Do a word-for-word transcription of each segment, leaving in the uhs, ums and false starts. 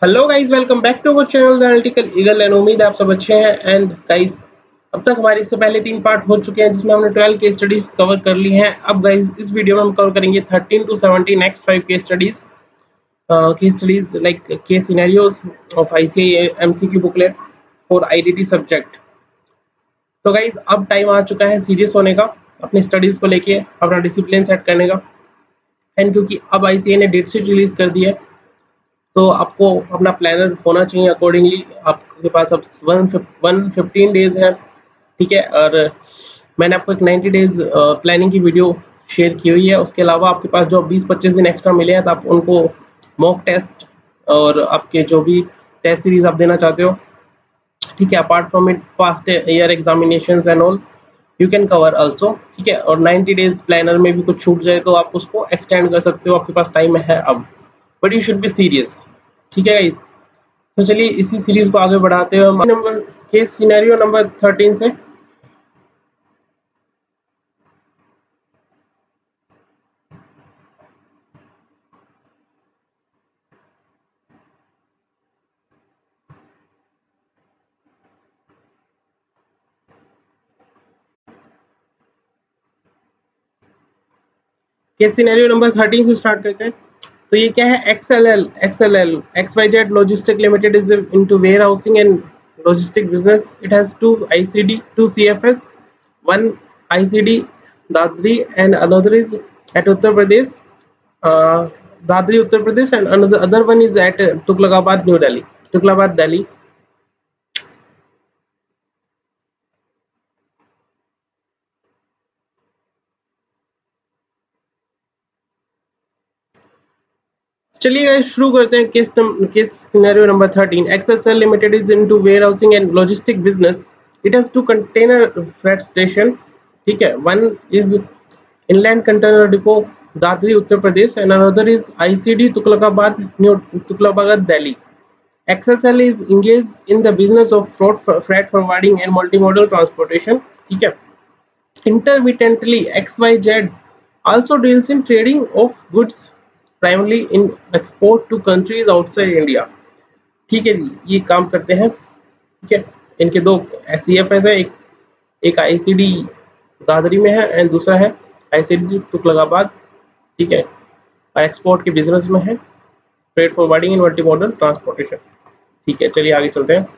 Hello guys, welcome back to our channel the analytical eagle and उम्मीद है आप सब अच्छे हैं। एंड गाइस, अब तक हमारे इससे पहले तीन पार्ट हो चुके हैं जिसमें हमने ट्वेल्व केस स्टडीज कवर कर ली हैं। अब गाइस इस वीडियो में हम कवर करेंगे thirteen to seventeen next five case studies case studies like case scenarios of ICA MCQ booklet for IDT subject. तो गाइस अब टाइम आ चुका है सीरियस होने का, अपनी स्टडीज को लेके अपना डिसिप्लिन सेट करने का। एंड क्योंकि अब आईसीए ने डेट शीट रिलीज कर दी है तो आपको अपना प्लानर होना चाहिए अकॉर्डिंगली। आपके पास अब वन वन फिफ्टीन डेज है, ठीक है। और मैंने आपको एक नाइन्टी डेज प्लानिंग की वीडियो शेयर की हुई है। उसके अलावा आपके पास जो बीस पच्चीस दिन एक्स्ट्रा मिले हैं तो आप उनको मॉक टेस्ट और आपके जो भी टेस्ट सीरीज आप देना चाहते हो, ठीक है, apart from it first year examinations and all you can cover also, ठीक है। और नाइन्टी डेज प्लानर में भी कुछ छूट जाए तो आप उसको एक्सटेंड कर सकते हो, आपके पास टाइम है अब, but you should be serious, ठीक है गाइस। तो चलिए इसी सीरीज को आगे बढ़ाते हुए हम number case scenario number thirteen से केस सिनेरियो नंबर थर्टीन से स्टार्ट करते हैं। तो ये क्या है, XLL XLL XYZ logistic limited is into warehousing and logistic business. It has two ICD, two CFS, one ICD Dadri and another is at Uttar Pradesh, Dadri Uttar Pradesh, and another other one is at Tughlakabad new Delhi, Tughlakabad Delhi. चलिए guys शुरू करते हैं case case scenario number thirteen. XL limited is into warehousing and logistic business. It has two container freight station, ठीक है। One is inland container depot Dadri Uttar Pradesh and another is ICD Tughlakabad new Tughlakabad Delhi. XL is engaged in the business of freight forwarding and multimodal transportation, ठीक है। Intermittently, X Y Z also deals in trading of goods primarily in export to countries outside India, ठीक है जी, ये काम करते हैं, ठीक है। इनके दो सी एफ एस है, एक एक आईसीडी दादरी में है एंड दूसरा है आईसीडी तुगलकाबाद, ठीक है। और एक्सपोर्ट के बिजनेस में है, freight forwarding and multi modal transportation, ठीक है। चलिए आगे चलते हैं।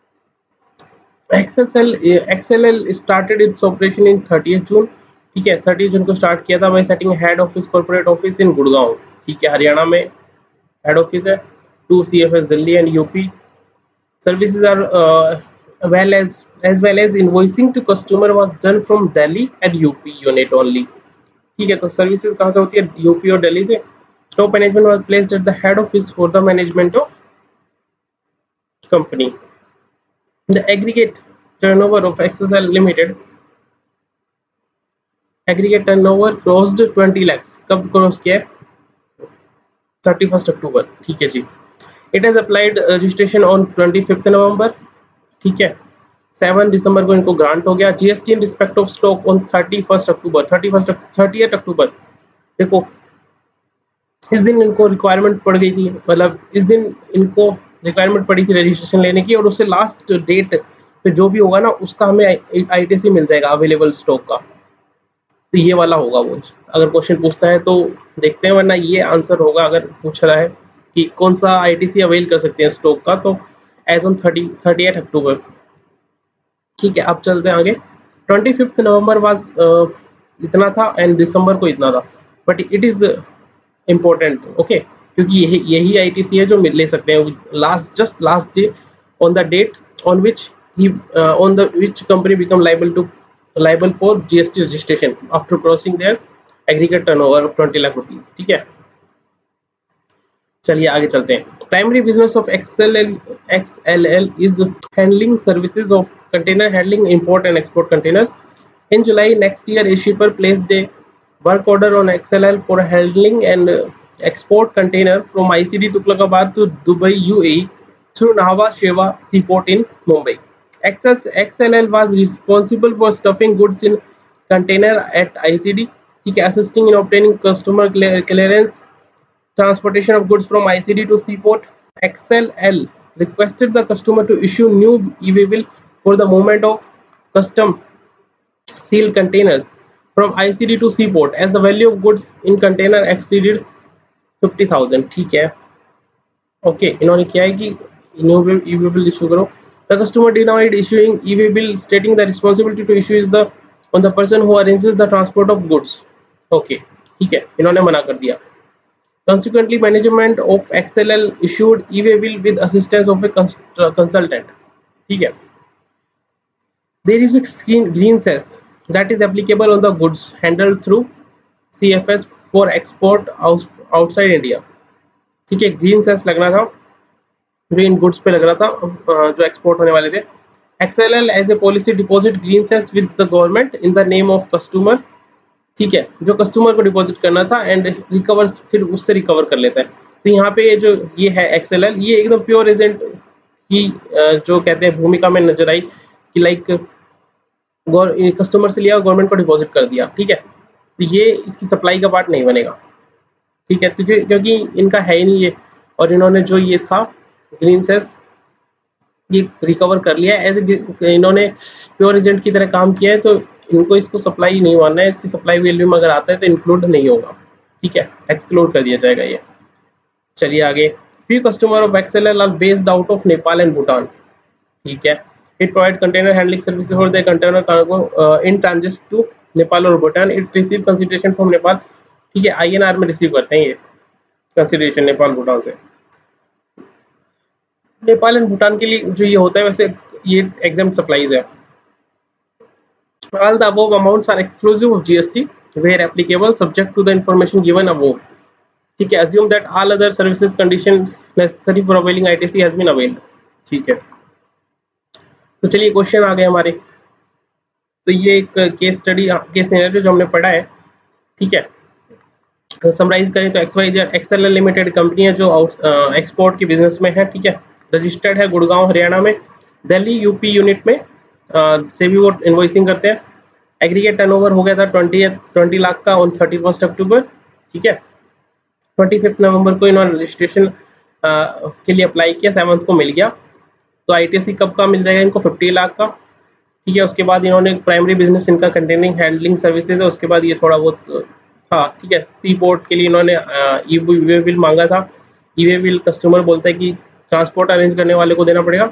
XL XLL started its operation in thirtieth June, ठीक है। थर्टी जून को स्टार्ट किया था by setting head office corporate office in Gurgaon, ठीक है, हरियाणा में हेड ऑफिस है। Two CFS Delhi and UP. Services are well as as well as invoicing to customer was done from Delhi and UP unit only, ठीक है। तो services कहाँ से होती है, यूपी और दिल्ली से। Top management was placed at the head office for the management of company. The aggregate turnover of X S L Limited, aggregate turnover crossed twenty lakhs। कब क्रॉस किया है, थर्टी फर्स्ट अक्टूबर, ठीक है जी। It has applied registration on twenty fifth November, ठीक है। Seven दिसंबर को इनको ग्रांट हो गया। GST in respect of stock on thirty first October, thirty first thirty October. देखो इस दिन इनको रिक्वायरमेंट पड़ गई थी, मतलब इस दिन इनको रिक्वायरमेंट पड़ी थी रजिस्ट्रेशन लेने की, और उससे लास्ट डेट पे जो भी होगा ना उसका हमें आईटीसी मिल जाएगा अवेलेबल स्टॉक का। तो ये वाला होगा वो, अगर क्वेश्चन पूछता है तो देखते हैं, वरना ये आंसर होगा अगर पूछ रहा है कि कौन सा आईटीसी अवेल कर सकते हैं स्टॉक का, तो as on thirty thirty eight October, ठीक है। अब चलते हैं आगे। ट्वेंटी फिफ्थ नवंबर वाज इतना था एंड दिसंबर को इतना था, but it is important, okay, क्योंकि यही यही आईटीसी है जो ले सकते हैं last just last day on the date on which he on the which company become liable to liable for GST registration after crossing their aggregate turnover of twenty lakh rupees, ठीक है। चलिए आगे चलते हैं। Primary business of XLL XLL is handling services of container handling import and export containers. In July next year a shipper placed a work order on X L L for handling and uh, export container from I C D Tuglakabad to Dubai U A E through Nahwa Sheva Seaport in Mumbai. X L L was responsible for stuffing goods in container at I C D, assisting in obtaining customer clearance, transportation of goods from I C D to seaport, X L L requested the customer to issue new e-way bill for the movement of custom sealed containers from I C D to seaport as the value of goods in container exceeded fifty thousand. ठीक है, okay okay, इन्होंने क्या है कि new e-way bill issue करो. The customer denied issuing e-way bill, stating the responsibility to issue is the on the person who arranges the transport of goods. Okay okay, ठीक है, इन्होंने मना कर दिया. Consequently, management of X L L issued e-way bill with assistance of a consultant. ठीक है. There is a green cess that is applicable on the goods handled through C F S for export outside India. ठीक है, green cess लगना था जो इन goods पे लग रहा था जो एक्सपोर्ट होने वाले थे. X L L as a policy deposit green cess with the government in the name of customer. ठीक है, जो कस्टमर को डिपॉजिट करना था एंड रिकवर फिर उससे रिकवर कर लेता है. तो यहाँ पे जो ये है X L L, ये एकदम प्योर एजेंट की जो कहते हैं भूमिका में नजर आई कि लाइक कस्टमर से लिया और गवर्नमेंट को डिपॉजिट कर दिया. ठीक है, तो ये इसकी सप्लाई का पार्ट नहीं बनेगा. ठीक है, तो क्योंकि इनका है ही नहीं ये, और इन्होंने जो ये था ग्रीन सेस ये रिकवर कर लिया एज इन्होंने प्योर एजेंट की तरह काम किया है, तो इनको इसको सप्लाई नहीं मानना है. इसकी सप्लाई वैल्यू में अगर आता है तो इंक्लूड नहीं होगा. ठीक है, एक्सक्लूड कर दिया जाएगा ये. चलिए आगे. Few customer of X L L are based out of Nepal and Bhutan. ठीक है, it provide container handling services for the container cargo in transit to Nepal और Bhutan. It receive consideration from Nepal. ठीक है, आई एन आर में रिसीव करते हैं ये कंसिडरेशन नेपाल भूटान से. नेपाल एंड भूटान के लिए जो ये होता है वैसे ये एग्जाम्प्ट सप्लाईज है. All the above amounts are exclusive of G S T where applicable, subject to the information given above. ठीक है, assume that all other services conditions necessary for availing I T C has been availed. ठीक है, तो चलिए question आ गए हमारे. तो ये एक केस स्टडी केस सिनेरियो जो हमने पढ़ा है. ठीक है, तो समराइज करें तो X Y Z X L L limited company है जो एक्सपोर्ट के बिजनेस में है. ठीक है, रजिस्टर्ड है गुड़गांव हरियाणा में, दिल्ली यूपी यूनिट में से भी वो इन्वॉइसिंग करते हैं. एग्रीगेट टर्नओवर हो गया था ट्वेंटी ट्वेंटी लाख का ऑन थर्टी फर्स्ट अक्टूबर. ठीक है, ट्वेंटी फिफ्थ नवंबर को इन्होंने रजिस्ट्रेशन के लिए अप्लाई किया, सेवन्थ को मिल गया. तो आईटीसी कब का मिल जाएगा इनको? फिफ्टी लाख का. ठीक है, उसके बाद इन्होंने प्राइमरी बिजनेस इनका कंटेनिंग हैंडलिंग सर्विसेज है. उसके बाद ये थोड़ा बहुत था. ठीक है, सी पोर्ट के लिए इन्होंने ई वे बिल मांगा था. ई वे बिल कस्टमर बोलता है कि ट्रांसपोर्ट अरेंज करने वाले को देना पड़ेगा.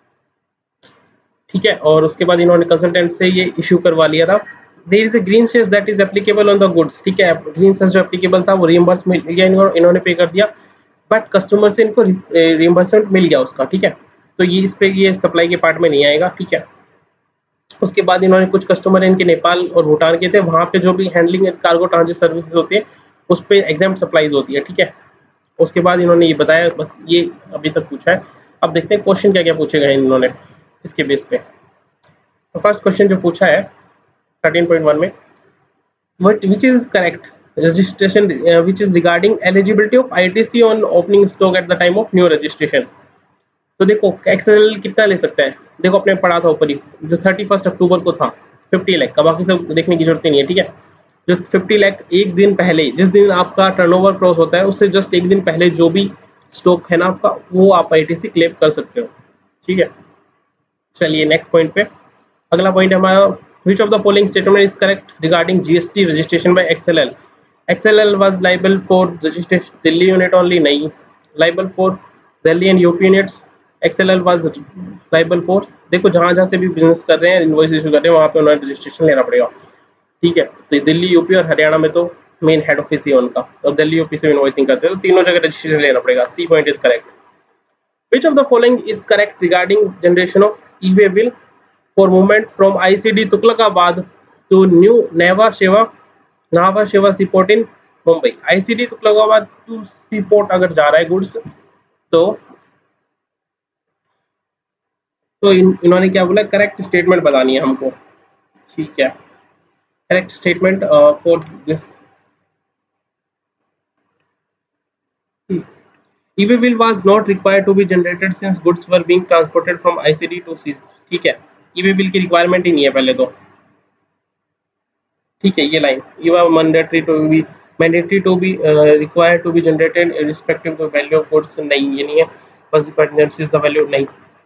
ठीक है, और उसके बाद इन्होंने कंसल्टेंट से ये इशू करवा लिया था. There is a green cess that is applicable on the goods. ठीक है, ग्रीन सेस जो एप्लीकेबल था वो रिइंबर्स मिल गया, इन्होंने पे कर दिया, बट कस्टमर से इनको रिइंबर्समेंट मिल गया उसका. ठीक है, तो ये इस पे ये सप्लाई के पार्ट में नहीं आएगा. ठीक है, उसके बाद इन्होंने कुछ कस्टमर इनके नेपाल और भूटान के थे, वहाँ पे जो भी हैंडलिंग कार्गो ट्रांजिट सर्विसेज होती है उस पर एग्जाम्प्ट सप्लाईज होती है. ठीक है, उसके बाद इन्होंने ये बताया, बस ये अभी तक पूछा है. अब देखते हैं क्वेश्चन क्या क्या पूछे गए इन्होंने इसके बेस पे. तो फर्स्ट क्वेश्चन जो पूछा है थर्टीन पॉइंट वन में, what which is correct registration which is regarding eligibility of ITC on opening stock at the time of new registration. तो देखो X L L कितना ले सकता है, देखो अपने पढ़ा था ऊपर ही जो थर्टी फर्स्ट अक्टूबर को था फिफ्टी लाख का, बाकी सब देखने की जरूरत नहीं है. ठीक है, जो फिफ्टी लाख एक दिन पहले, जिस दिन आपका टर्नओवर क्रॉस होता है उससे जस्ट एक दिन पहले जो भी स्टॉक है ना आपका, वो आप आईटीसी क्लेम कर सकते हो. ठीक है, चलिए नेक्स्ट पॉइंट पे. अगला पॉइंट हमारा, which of the following statement is correct regarding GST registration by X L L. X L L was liable for registration Delhi unit only. नहीं, liable for Delhi and UP units. X L L was liable for, देखो जहां जहां से भी business कर रहे हैं, invoice issue कर रहे हैं, वहां पे उन्हें रजिस्ट्रेशन लेना पड़ेगा. ठीक है, तो दिल्ली यूपी और हरियाणा में तो मेन हेड ऑफिस ही है उनका, और दिल्ली यूपी से इनवॉइसिंग करते हैं, तो तीनों जगह रजिस्ट्रेशन लेना पड़ेगा. C point is correct. Which of the following is correct regarding generation of e-way bill for movement from I C D Tughlakabad to New Nhava Sheva Nhava Sheva Seaport in Mumbai. I C D Tughlakabad to Seaport अगर जा रहा है goods, तो तो इन, इन्होंने क्या बोला, correct statement बतानी है हमको. ठीक है, correct statement for this. E-way bill was not required to be generated since goods were being transported from I C D to sea. ठीक है, E-way bill की रिक्वायरमेंट ही नहीं है पहले तो. ठीक है, ये line you are mandatory to be mandatory to be required to be generated respective to value of goods. नहीं, ये नहीं है. Consequence is the value, नहीं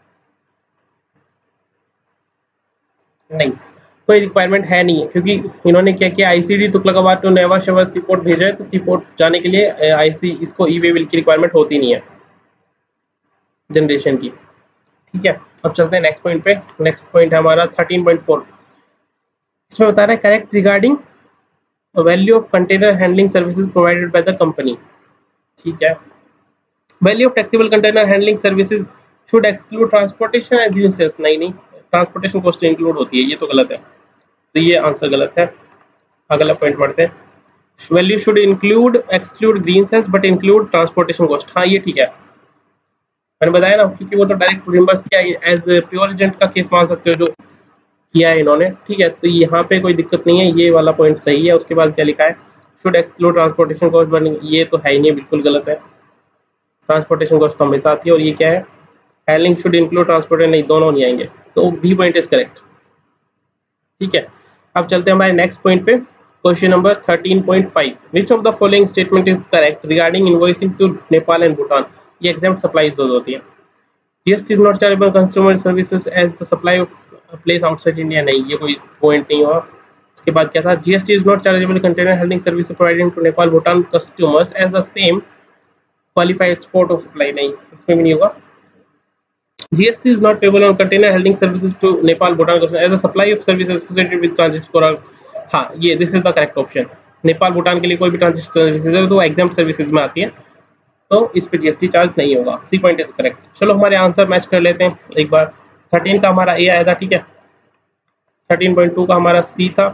नहीं कोई रिक्वायरमेंट है नहीं है, क्योंकि इन्होंने क्या किया, ICD Tughlakabad to Nhava Sheva seaport भेजा है, तो सीपोर्ट जाने के लिए आईसी इसको ई वे बिल की रिक्वायरमेंट होती नहीं है जनरेशन की। ठीक है, अब चलते हैं नेक्स्ट पॉइंट पे। नेक्स्ट पॉइंट है हमारा थर्टीन पॉइंट फोर। इसमें बता रहा है correct regarding value of container handling services provided by the company. ठीक है, value of flexible container handling services should exclude transportation and green. नहीं नहीं ट्रांसपोर्टेशन कॉस्ट इंक्लूड होती है, ये तो गलत है, तो ये आंसर गलत है। अगला पॉइंट पढ़ते हैं, value should include exclude green sales but include transportation cost. हाँ ये ठीक है, मैंने बताया ना, क्योंकि वो तो डायरेक्ट रिम्बर्स किया, एज प्योर एजेंट का केस मान सकते हो जो किया है इन्होंने। ठीक है, तो यहाँ पे कोई दिक्कत नहीं है, ये वाला पॉइंट सही है। उसके बाद क्या लिखा है, should exclude transportation cost but ये तो है ही नहीं, बिल्कुल गलत है। ट्रांसपोर्टेशन कॉस्ट तो हमेशा आती है। और ये क्या है, हैंडलिंग शुड इंक्लूड ट्रांसपोर्टेशन, नहीं दोनों नहीं आएंगे, तो बी पॉइंट इज करेक्ट। ठीक है, अब चलते हैं हमारे नेक्स्ट पॉइंट पे, question number thirteen point five. Which of the following statement is correct regarding invoicing to Nepal and Bhutan. ये एग्जाम सप्लाईज होती है। GST is not chargeable consumer services as the supply of place outside India, नहीं ये कोई point नहीं हुआ। उसके बाद क्या था, GST is not chargeable container handling service provided to Nepal Bhutan customers as the same qualified export of supply, नहीं इसमें भी नहीं होगा। G S T is not payable on container handling services to Nepal, Bhutan as a supply of services associated with transit for all. हाँ ये this is the correct option। Nepal Bhutan के लिए कोई भी ट्रांजिट सर्विसेज है तो एग्जाम सर्विसेज में आती है, तो इस पे जीएसटी चार्ज नहीं होगा। C point is correct. चलो हमारे आंसर मैच कर लेते हैं एक बार। थर्टीन का हमारा ए आया था, ठीक है। थर्टीन पॉइंट टू का हमारा सी था,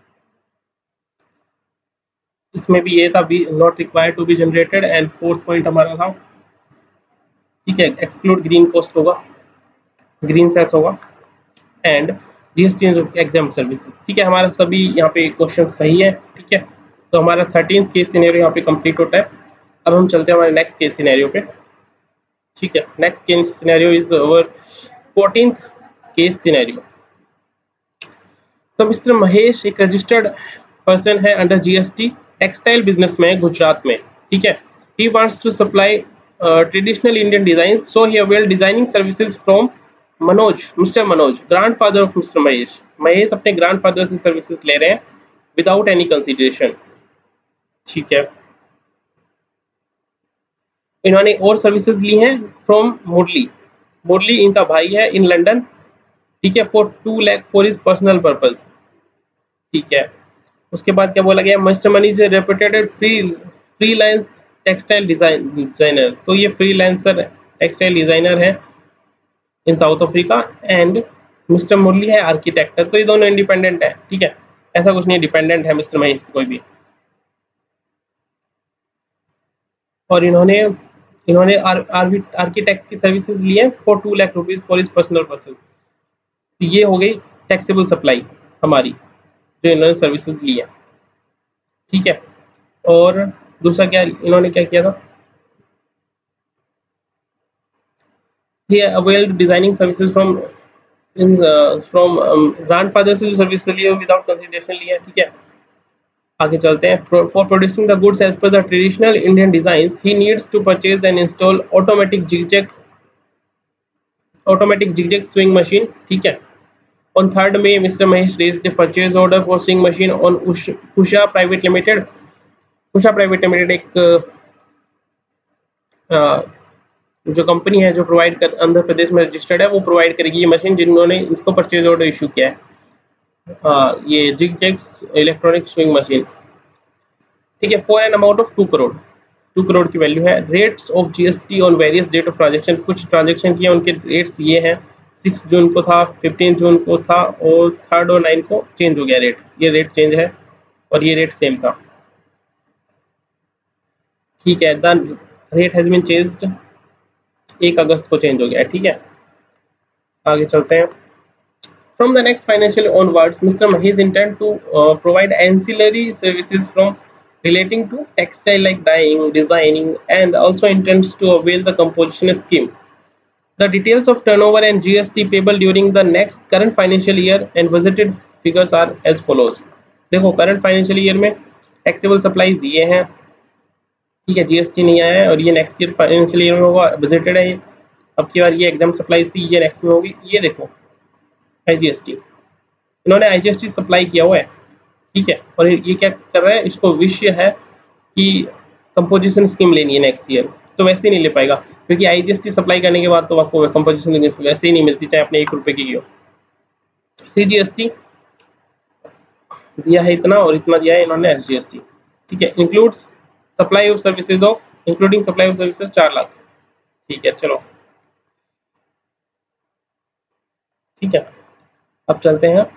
इसमें भी ये था, be not required to be generated. And fourth point हमारा था, ठीक है, एक्सक्लूड ग्रीन कॉस्ट होगा, ग्रीन सेस होगा, एंड जीएसटी एग्जाम सर्विसेज। ठीक है, हमारा सभी यहाँ पे क्वेश्चन सही है। ठीक है, तो हमारा थर्टीन केस सिनेरियो यहाँ पे कंप्लीट होता है। अब हम चलते हैं हमारे नेक्स्ट केस सिनेरियो पे। ठीक है, next case scenario is our fourteenth case scenario. तो मिस्टर महेश एक रजिस्टर्ड पर्सन है अंडर जीएसटी, टेक्सटाइल बिजनेस में गुजरात में। ठीक है, he wants to supply traditional Indian design, so he avail designing services from Manoj, mister Manoj, grandfather of mister Mahesh. Mahesh अपने grandfather से services ले रहे हैं विदाउट एनी कंसीडरेशन। ठीक है, इन्होंने और सर्विसेज ली हैं फ्रॉम मुरली, मुरली इनका भाई है इन लंदन। ठीक है, for two lakh for his personal purpose. ठीक है, उसके बाद क्या बोला गया, mister Mani is reputed free freelance textile design designer. तो ये फ्रीलांसर टेक्सटाइल डिजाइनर है in South Africa, and mister Murali है आर्किटेक्ट। तो ये दोनों इंडिपेंडेंट है। ठीक है, ऐसा कुछ नहीं डिपेंडेंट है मिस्टर महेश कोई भी। और इन्होंने इन्होंने आर्किटेक्ट की सर्विसेज ली है for two lakh rupees for his personal person. ये हो गई टैक्सेबल सप्लाई हमारी, जो इन्होंने सर्विसेज ली है। ठीक है, और दूसरा क्या इन्होंने क्या किया था, he availed designing services from in uh, from um, grandfather से जो सर्विस लिए विदाउट कंसिडरेशन लिया। ठीक है, आगे चलते हैं। For producing the goods as per the traditional Indian designs he needs to purchase and install automatic zigzag automatic zigzag sewing machine. ठीक है, ऑन थर्ड में mister Mahesh raised a purchase order for sewing machine on Usha private limited. Usha private limited एक uh, जो company है जो provide कर आंध्र प्रदेश में registered है, वो प्रोवाइड करेगी ये मशीन, जिन्होंने इसको परचेज ऑर्डर इशू किया है। हाँ, ये जिगजैग इलेक्ट्रॉनिक स्विंग मशीन। ठीक है, for an amount of two crore two crore की वैल्यू है। Rates of GST on various date of transaction, कुछ ट्रांजेक्शन किए उनके रेट्स ये हैं, सिक्स जून को था, फिफ्टीन जून को था, और थर्ड और नाइन को चेंज हो गया रेट। ये रेट चेंज है और ये रेट सेम था। ठीक है, the rate has been changed, एक अगस्त को चेंज हो गया। ठीक है, आगे चलते हैं। From the next financial onwards mister Mahesh intend to provide ancillary services from relating to textile like dyeing, designing, and also intends to avail the composition scheme. The details of turnover and GST payable during the next current financial year and budgeted figures are as follows. देखो, current financial year में taxable supplies ये हैं। ठीक है, GST नहीं आया है, और ये नेक्स्ट ईयर फाइनेंशियल ईयर में होगा, बजटेड है ये। अब की बार ये एग्जाम सप्लाई थी, ये नेक्स्ट में होगी। ये देखो आईजीएसटी, इन्होंने आईजीएसटी सप्लाई किया हुआ है, ठीक है। और ये क्या कर रहा है, इसको विषय है कि कंपोजिशन स्कीम लेनी है नेक्स्ट ईयर, तो वैसे ही नहीं ले पाएगा, क्योंकि आईजीएसटी सप्लाई करने के बाद तो आपको कंपोजिशन वैसे ही नहीं मिलती, चाहे अपने एक रुपए की हो। सीजीएसटी दिया है इतना और इतना दिया है इन्होंने एसजीएसटी, ठीक है। Includes supply of services of including supply of services चार लाख, ठीक है। चलो ठीक है, अब चलते हैं।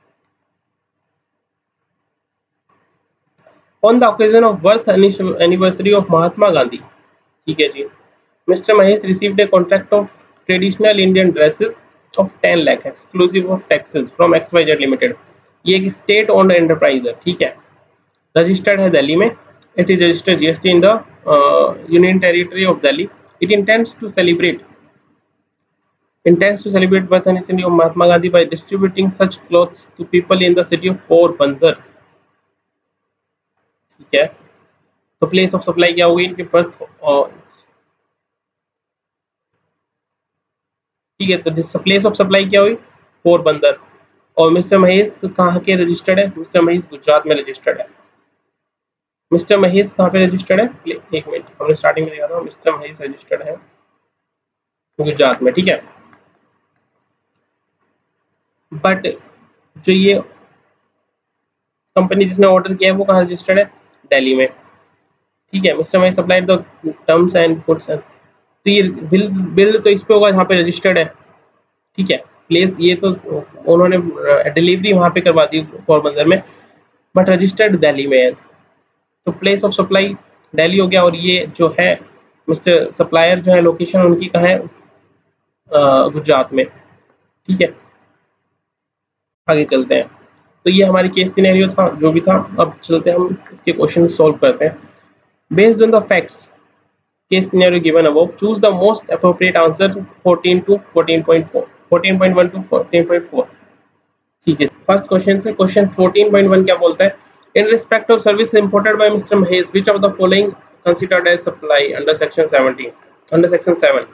On the occasion of birth anniversary of Mahatma Gandhi, ठीक है जी, mister Mahesh received a contract of traditional Indian dresses of ten lakh exclusive of taxes from XYZ limited. ये एक स्टेट ओन्ड एंटरप्राइज है, ठीक है, रजिस्टर्ड है दिल्ली में। It is registered GST in the union territory of Delhi. It intends to celebrate intends to celebrate birth anniversary of Mahatma Gandhi by distributing such clothes to people in the city of Porbandar, ठीक है। तो place of supply क्या होगी इनके birth, ठीक है। तो place of supply क्या हुई, पोरबंदर। और मिस्टर महेश कहाँ के रजिस्टर्ड है, मिस्टर महेश गुजरात में रजिस्टर्ड है। मिस्टर महेश कहाँ पे रजिस्टर्ड है, एक मिनट, हमने स्टार्टिंग में देखा था, मिस्टर महेश रजिस्टर्ड है गुजरात में, ठीक है। बट जो ये कंपनी जिसने ऑर्डर किया है वो कहाँ रजिस्टर्ड है, दिल्ली में, ठीक है। Mister Mahesh supplied the terms and goods, तो ये बिल बिल तो इस पे होगा जहाँ पे रजिस्टर्ड है, ठीक है। प्लेस ये तो उन्होंने डिलीवरी वहाँ पे करवा दी पोरबंदर में, बट रजिस्टर्ड दिल्ली में है, तो प्लेस ऑफ सप्लाई दिल्ली हो गया। और ये जो है मिस्टर सप्लायर जो है लोकेशन उनकी कहाँ है, गुजरात में, ठीक है। आगे चलते हैं। तो ये हमारी केस सिनेरियो था जो भी था। अब चलते हैं हम इसके क्वेश्चन सॉल्व करते हैं। Based on the facts case scenario given above, choose the most appropriate answer fourteen to fourteen point four, fourteen point one to fourteen point four, ठीक है। फर्स्ट क्वेश्चन से क्वेश्चन फोर्टीन पॉइंट वन क्या बोलता है, in respect of service imported by mister Mahesh which of the following considered as supply under section seventeen, under section seven.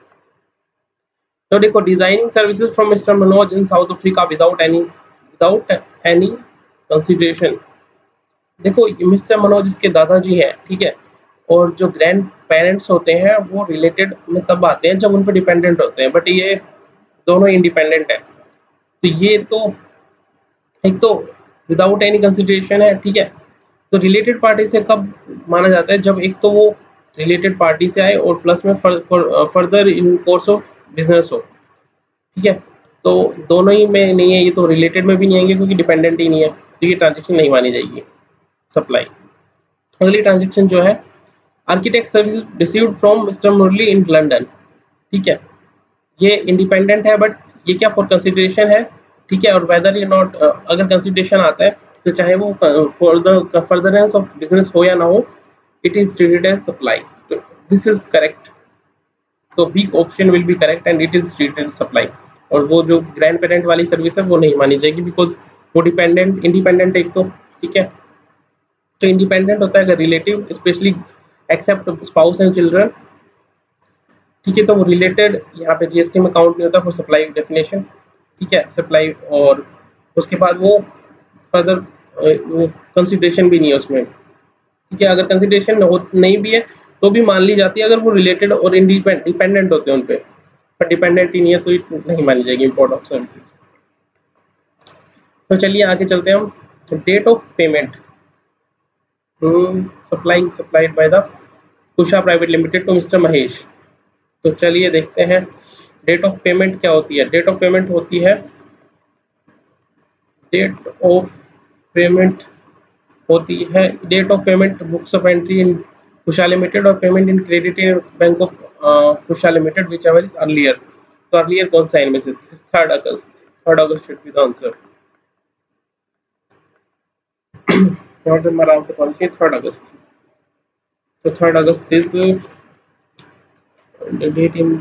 तो देखो, designing services from mister Manoj in South Africa without any without any consideration. देखो mister Manoj इसके दादाजी हैं, ठीक है, और जो ग्रैंड पेरेंट्स होते हैं वो रिलेटेड में तब आते हैं जब उन पर डिपेंडेंट होते हैं, बट ये दोनों इंडिपेंडेंट है। तो ये तो एक तो विदाउट एनी कंसीडरेशन है, ठीक है। तो रिलेटेड पार्टी से कब माना जाता है, जब एक तो वो रिलेटेड पार्टी से आए और प्लस में further in course of business हो, ठीक है। तो दोनों ही में नहीं है, ये तो रिलेटेड में भी नहीं आएंगे क्योंकि डिपेंडेंट ही नहीं है, तो ये ट्रांजेक्शन नहीं मानी जाएगी सप्लाई। अगली ट्रांजेक्शन जो है, architect service received from mister Murali in London, ठीक है। ये इंडिपेंडेंट है बट ये क्या फॉर कंसिडरेशन है, ठीक है। और वेदर ये नॉट, अगर कंसिडरेशन आता है तो चाहे वो for the furtherance of business हो या ना हो, it is treated as supply. This is correct, तो B option will be correct and it is treated as supply. और वो जो ग्रैंड पेरेंट वाली सर्विस है वो नहीं मानी जाएगी बिकॉज वो डिपेंडेंट इंडिपेंडेंट एक तो, ठीक है। तो इंडिपेंडेंट होता है अगर relative, specially except spouse and children, ठीक है। तो वो रिलेटेड यहाँ पे जीएसटी में काउंट नहीं होता फॉर सप्लाई डेफिनेशन, ठीक है, सप्लाई। और उसके बाद वो फर्दर कंसिडरेशन भी नहीं है उसमें, ठीक है। अगर कंसिडरेशन नहीं भी है तो भी मान ली जाती है अगर वो रिलेटेड और इंडिपेंडेंट होते हैं उन पर, पर डिपेंडेंट ही नहीं है तो नहीं मानी जाएगी इम्पोर्ट ऑफ सर्विसेज। तो चलिए आगे चलते हैं हम। Date of payment, supply supplied by the Kusha private limited to mister Mahesh. तो चलिए देखते हैं डेट ऑफ पेमेंट क्या होती है। डेट ऑफ पेमेंट होती है डेट ऑफ पेमेंट होती है date of payment books of entry in Kusha limited और payment in credit in bank of Kusha limited whichever is earlier. तो अर्लियर कौन सा इनमें से, third August, third August should be the answer. आराम से पहुंचिए, थर्ड अगस्त। तो third August is date in,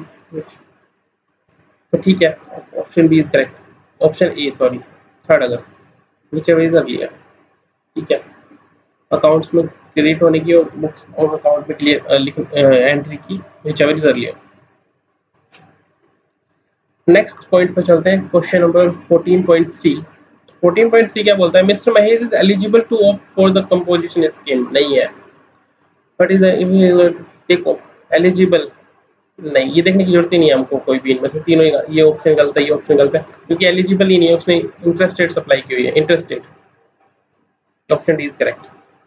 तो ठीक है, option B is correct, option A sorry, third August whichever is earlier, ठीक है। अकाउंट्स में क्रेडिट होने की और बुक्स और अकाउंट में क्लियर एंट्री की whichever is earlier. Next point पर चलते हैं, question number fourteen point three. Fourteen point three क्या बोलता है, mister Mahesh is eligible to opt for the composition scheme. नहीं है, बट इज देखो एलिजिबल नहीं, ये देखने की जरूरत ही नहीं है हमको, कोई भी इनमें से तीनों ही, ये ऑप्शन गलत है, ये ऑप्शन गलत है, क्योंकि एलिजिबल ही नहीं है, उसने इंटरेस्टेड सप्लाई की हुई है, interested. Option D is correct.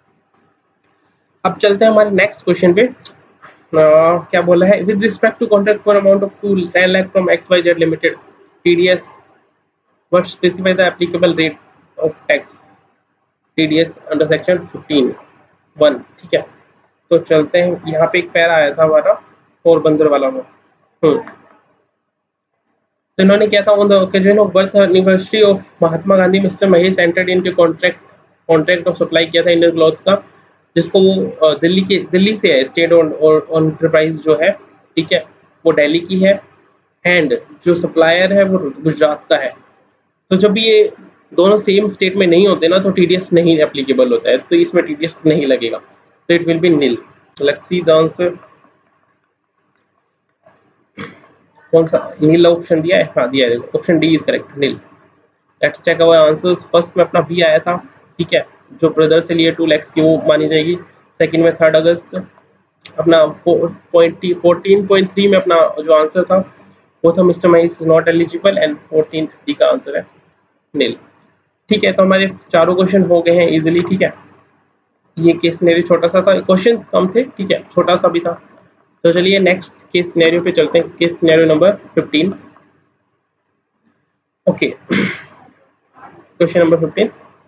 अब चलते हैं हमारे नेक्स्ट क्वेश्चन पे। uh, क्या बोला है, with respect to contract for amount of two ten lakh from X Y Z limited TDS what specify the applicable rate of tax TDS under section fifteen one. ठीक है, तो चलते हैं, यहाँ पे एक पैरा आया था हमारा पोरबंदर वाला में। हम्म तो इन्होंने क्या था, on the occasion of birth anniversary of Mahatma Gandhi mister Mahesh entered into contract contract of supply किया था इंडियन क्लॉथ्स का, जिसको वो दिल्ली के दिल्ली से है, स्टेट और एंटरप्राइज जो है, ठीक है, वो दिल्ली की है, एंड जो सप्लायर है वो गुजरात का है। तो जब ये दोनों सेम स्टेट में नहीं होते ना, तो टीडीएस नहीं एप्लीकेबल होता है, तो इसमें टीडीएस नहीं लगेगा, तो it will be nil. Let's see the answer. कौन सा नील ऑप्शन दिया है? हाँ दिया है, option D is correct, nil. Let's check our answers. First में अपना बी आया था, ठीक है, जो ब्रदर से लिए टू लैक्स की वो मानी जाएगी। सेकंड में थर्ड अगस्त अपना फोर्टीन पॉइंट थ्री में अपना जो आंसर था वो था mister Mahesh not eligible, and fourteen D का आंसर है नील। ठीक है, तो हमारे चारों क्वेश्चन हो गए हैं इजिली। ठीक है, ये केस सिनेरियो छोटा सा था, क्वेश्चन कम थे, ठीक है, छोटा सा भी था। तो चलिए नेक्स्ट केस सिनेरियो पे चलते हैं, case scenario number fifteen. Okay, question number fifteen,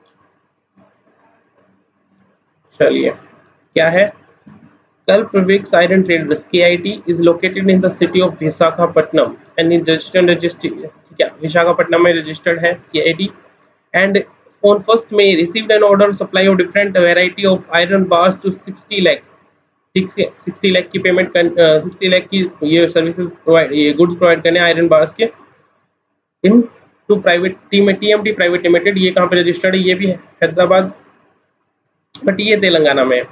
चलिए क्या है, कल प्रविक्स iron traders K I T is located in the city of Visakhapatnam and is registered registered ठीक है, विशाखापट्टनम में रजिस्टर्ड है के I T, and on first May received an order supply of different variety of iron bars to sixty lakh sixty lakh की payment कर sixty lakh की ये services provide ये गुड्स प्रोवाइड करने आयरन बार्स के into private team TMT private limited. ये कहाँ पे रजिस्टर्ड है? ये भी है हैदराबाद, बट ये तेलंगाना में है,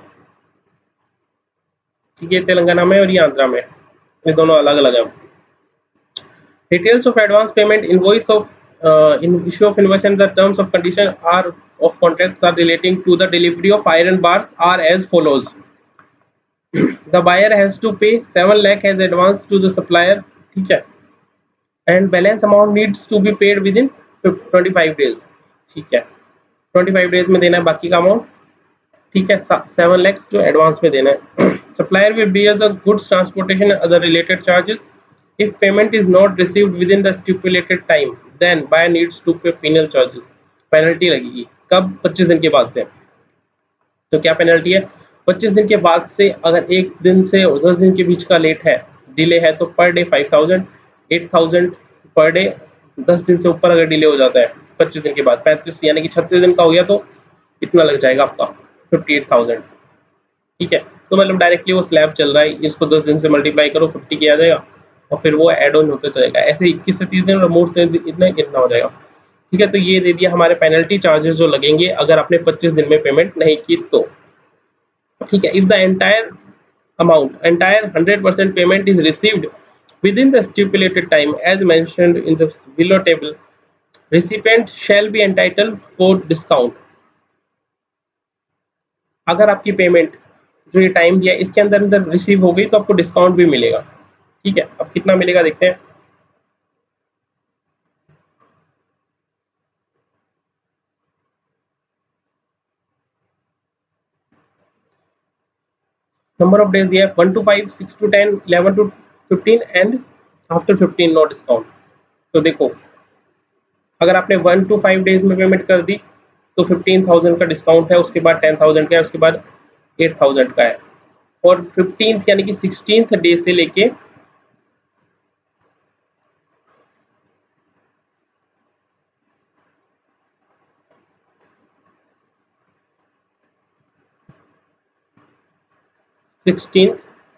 ठीक है, तेलंगाना में, और ये आंध्रा में, ये दोनों अलग अलग है। Details of advance payment invoice of in issue of invoice and the terms of condition are of contracts are relating to the delivery of iron bars are as follows. The buyer has to pay seven lakh as advance to the supplier, ठीक है, and balance amount needs to be paid within twenty-five days, ठीक है, twenty-five days में देना है बाकी का amount, ठीक है, seven lakhs जो एडवांस में देना है। Supplier will bear the goods transportation and other related charges. If payment is not received within the stipulated time, then buyer needs to pay penal charges. Penalty लगेगी कब? पच्चीस दिन के बाद से। तो क्या पेनल्टी है? पच्चीस दिन के बाद से अगर एक दिन से दस दिन के बीच का लेट है, डिले है, तो per day five thousand, eight thousand per day. दस दिन से ऊपर अगर डिले हो जाता है पच्चीस दिन के बाद, पैंतीस यानी कि छत्तीस दिन का हो गया, तो इतना लग जाएगा आपका फिफ्टी एट थाउजेंड, ठीक है। तो मतलब डायरेक्टली वो स्लैब चल रहा है, इसको दस दिन से मल्टीप्लाई करो, फिफ्टी किया जाएगा, और फिर वो एड ऑन होते चलेगा, ऐसे इक्कीस से तीस दिन और मोर इतना इतना हो जाएगा, ठीक है। तो ये दे दिया हमारे पेनल्टी चार्जेस जो लगेंगे अगर आपने पच्चीस दिन में पेमेंट नहीं की तो, ठीक है। If the entire amount entire hundred percent payment is received within the stipulated time as mentioned in the below table, recipient shall be entitled for discount. अगर आपकी पेमेंट जो ये टाइम दिया इसके अंदर अंदर रिसीव हो गई तो आपको डिस्काउंट भी मिलेगा, ठीक है। अब कितना मिलेगा देखते हैं। नंबर ऑफ डेज दिया है one to five, six to ten, eleven to fifteen and after fifteen no discount. तो देखो अगर आपने वन टू फाइव डेज में पेमेंट कर दी तो फिफ्टीन थाउजेंड का डिस्काउंट है, उसके बाद टेन थाउजेंड का है, उसके बाद एट थाउजेंड का है, और फिफ्टीन यानी कि सिक्सटीन्थ डे से लेके सिक्सटीन